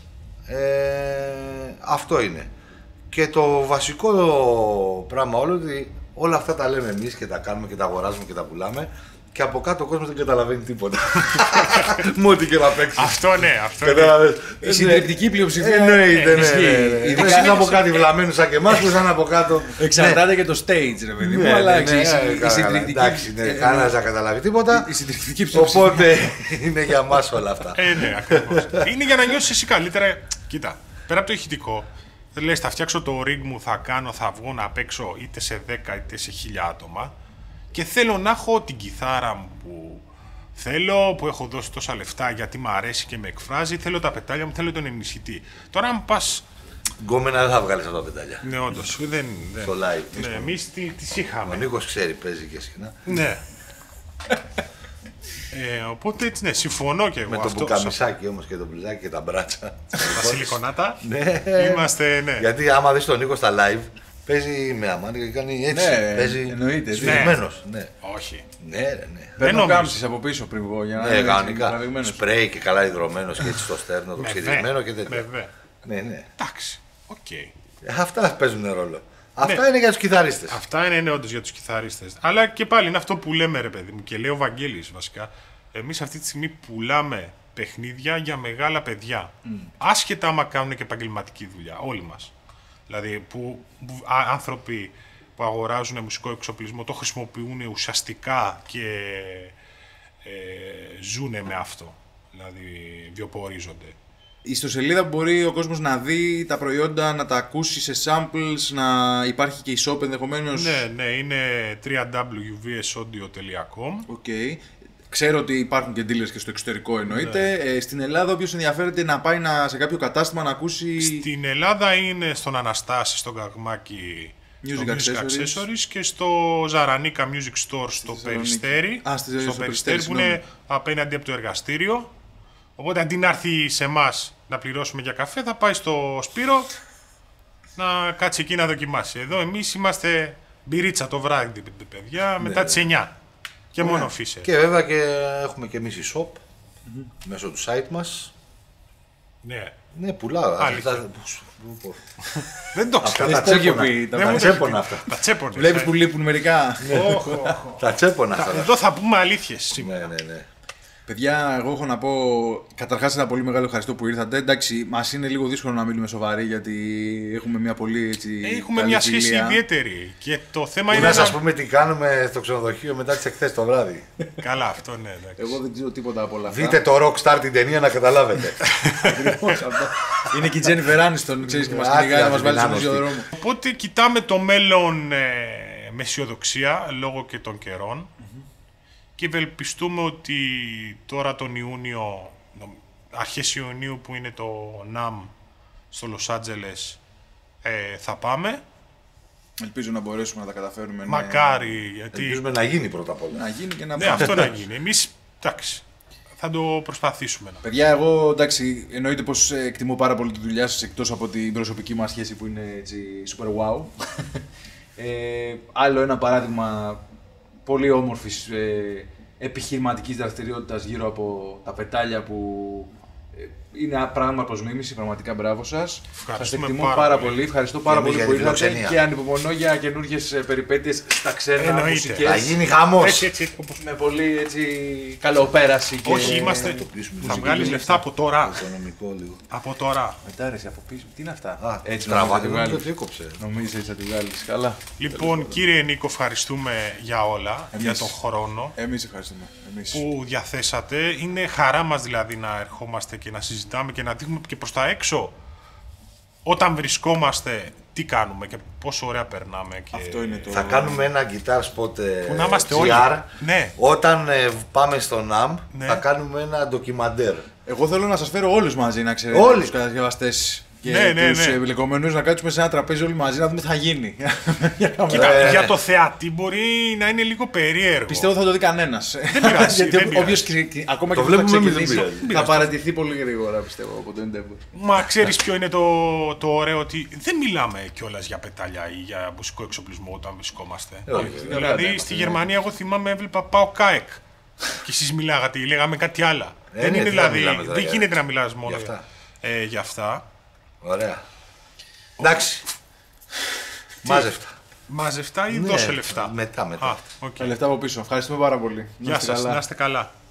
Αυτό είναι. Και το βασικό πράγμα όλο, ότι όλα αυτά τα λέμε εμείς και τα κάνουμε και τα αγοράζουμε και τα πουλάμε, και από κάτω ο κόσμος δεν καταλαβαίνει τίποτα. Μου ό,τι και να παίξει. Αυτό ναι, αυτό η συντριπτική πλειοψηφία. Εννοείται, ναι. Δεν από κάτι βλαμμένους σαν και εμάς που σαν από κάτω. Εξαρτάται και το stage, ρε παιδί μου. Αλλά η συντριπτική. Εντάξει, κανένας δεν καταλάβει τίποτα. Η συντριπτική πλειοψηφία. Οπότε είναι για μας όλα αυτά. Ναι, ακριβώς. Είναι για να νιώσεις εσύ καλύτερα. Κοίτα, πέρα από το ηχητικό, λες θα φτιάξω το rig μου, θα βγω να παίξω είτε σε 10 είτε σε 1000 άτομα. Και θέλω να έχω την κιθάρα μου που θέλω, που έχω δώσει τόσα λεφτά γιατί μου αρέσει και με εκφράζει. Θέλω τα πετάλια μου, θέλω τον ενισχυτή. Τώρα, αν πας. Γκόμενα δεν θα βγάλεις αυτά τα πετάλια. Ναι, όντως. Δεν. Στο live. Ναι, εμείς τις είχαμε. Ο Νίκος ξέρει, παίζει και συχνά. Ναι. Οπότε έτσι, ναι, συμφωνώ και εγώ. Με το μπουκαμισάκι όμως και το μπλουζάκι και τα μπράτσα. Τα σιλικονάτα. Ναι. Είμαστε, ναι. Γιατί άμα δεις τον Νίκο στα live, παίζει με αμάνι και κάνει έτσι. Ναι, παίζει εννοείται. σφιγμένος. Ναι. Όχι. Ναι, ναι. Παίρνω κάμψεις από πίσω πριν βγω για να είναι κανονικά. Σπρέι και καλά υδρωμένος και έτσι στο στέρνο, το ξυρισμένο και τέτοια. Ναι, ναι. Εντάξει. Αυτά παίζουν ρόλο. Αυτά είναι για τους κιθαρίστες. Αυτά είναι όντως για τους κιθαρίστες. Αλλά και πάλι είναι αυτό που λέμε, ρε παιδί μου, και λέει ο Βαγγέλης βασικά. Εμείς αυτή τη στιγμή πουλάμε παιχνίδια για μεγάλα παιδιά. Άσχετα άμα κάνουν και επαγγελματική δουλειά. Όλοι μας. Δηλαδή, άνθρωποι που αγοράζουν μουσικό εξοπλισμό το χρησιμοποιούν ουσιαστικά και ζουν με αυτό. Δηλαδή, βιοπορίζονται. Η ιστοσελίδα μπορεί ο κόσμος να δει τα προϊόντα, να τα ακούσει σε samples, να υπάρχει και e-shop ενδεχομένως. Ναι, είναι www.vsaudio.com. Okay. Ξέρω ότι υπάρχουν και dealers και στο εξωτερικό εννοείται. Ναι. Στην Ελλάδα, όποιος ενδιαφέρεται να πάει σε κάποιο κατάστημα να ακούσει. Στην Ελλάδα είναι στον Αναστάση, στον Καγμάκη, Music Accessories και στο Ζαρανίκα Music Store στο Περιστέρι. Στο Περιστέρι που είναι απέναντι από το εργαστήριο. Οπότε αντί να έρθει σε εμάς να πληρώσουμε για καφέ, θα πάει στο Σπύρο να κάτσει εκεί να δοκιμάσει. Εδώ εμείς είμαστε μπυρίτσα το βράδυ, παιδιά, μετά τις 9. Και μόνο φύσε. Και βέβαια και έχουμε και εμείς e-shop μέσω του site μας. Ναι. Ναι, πουλάω. Δεν το ξέρω. Τα τσέπονα αυτά. Τα τσέπονα. Βλέπεις που λείπουν μερικά. Τα τσέπονα αυτά. Εδώ θα πούμε αλήθειες σήμερα. Ναι. Παιδιά, εγώ έχω να πω καταρχάς ένα πολύ μεγάλο ευχαριστώ που ήρθατε. Εντάξει, μας είναι λίγο δύσκολο να μείνουμε σοβαροί γιατί έχουμε μια πολύ έτσι. Έχουμε μια σχέση ιδιαίτερη. Και το θέμα είναι. Να σας πούμε τι κάνουμε στο ξενοδοχείο μετά τις εκθέσεις το βράδυ. Καλά, αυτό ναι. Εντάξει. Εγώ δεν ξέρω τίποτα από όλα αυτά. Δείτε το Rockstar την ταινία να καταλάβετε. Είναι και η Jennifer Aniston, ξέρεις, και μας κυνηγάει να μας βάλει στον ίδιο δρόμο. Οπότε κοιτάμε το μέλλον με αισιοδοξία λόγω και των καιρών. Και ευελπιστούμε ότι τώρα τον Ιούνιο, αρχές Ιουνίου που είναι το NAMM στο Λος Άντζελες, θα πάμε Ελπίζω να μπορέσουμε να τα καταφέρουμε. Μακάρι. Γιατί... Ελπίζουμε να γίνει πρώτα απ' όλα. Να γίνει και να ναι, αυτό να γίνει. Εμείς, εντάξει, θα το προσπαθήσουμε. Παιδιά, εγώ εντάξει, εννοείται πως εκτιμώ πάρα πολύ τη δουλειά σας εκτός από την προσωπική μας σχέση που είναι έτσι super wow. Άλλο ένα παράδειγμα πολύ όμορφης επιχειρηματικής δραστηριότητας γύρω από τα πετάλια που είναι πράγμα προς μίμηση, πραγματικά μπράβο σας. Σας εκτιμώ πάρα πολύ. Ευχαριστώ πάρα πολύ που ήρθατε και ανυπομονώ για καινούργιες περιπέτειες στα ξένα μουσικές. Θα γίνει χαμός. Με πολύ έτσι καλοπέραση. Και... όχι, είμαστε. Θα βγάλεις λεφτά από τώρα. Από τώρα. Μετά ρε, από πίσω. Τι είναι αυτά. Έτσι νομίζω ότι έκοψε. Νομίζω έτσι θα τη βγάλεις. Καλά. Λοιπόν, κύριε Νίκο, ευχαριστούμε για όλα, για τον χρόνο. Εμείς ευχαριστούμε. Που διαθέσατε. Είναι χαρά μας δηλαδή να ερχόμαστε και να συζητάμε και να δείχνουμε και προς τα έξω όταν βρισκόμαστε τι κάνουμε και πόσο ωραία περνάμε. Και... αυτό είναι το... θα κάνουμε ένα guitar spot που να είμαστε όλοι. Ναι. Όταν πάμε στο NAMM θα κάνουμε ένα ντοκιμαντέρ. Εγώ θέλω να σας φέρω όλους μαζί, να ξέρετε, όλοι τους κατασκευαστές και τους εμπλεκομένους, να κάτσουμε σε ένα τραπέζι όλοι μαζί να δούμε τι θα γίνει. Κοίτα, για το θεατή μπορεί να είναι λίγο περίεργο. Πιστεύω θα το δει κανένας. Δεν πειράζει. Γιατί όποιος ακόμα και αυτό θα ξεκινήσει θα παρατηθεί πολύ γρήγορα, πιστεύω, από το Endeavor. Μα ξέρεις ποιο είναι το ωραίο, ότι δεν μιλάμε κιόλας για πετάλια ή για μουσικό εξοπλισμό όταν βρισκόμαστε. Δηλαδή στη Γερμανία εγώ θυμάμαι έβλεπα πάω ΚΑΕΚ και εσείς μιλάγατε ή λέγαμε κάτι άλλο. Δεν είναι δηλαδή, δεν γίνεται να μιλάς μόνο για αυτά. Ωραία. Εντάξει. Μάζευτα. Μαζευτά ή δώσε λεφτά. Μετά. Okay. Λεφτά από πίσω. Ευχαριστούμε πάρα πολύ. Γεια σας, να είστε καλά.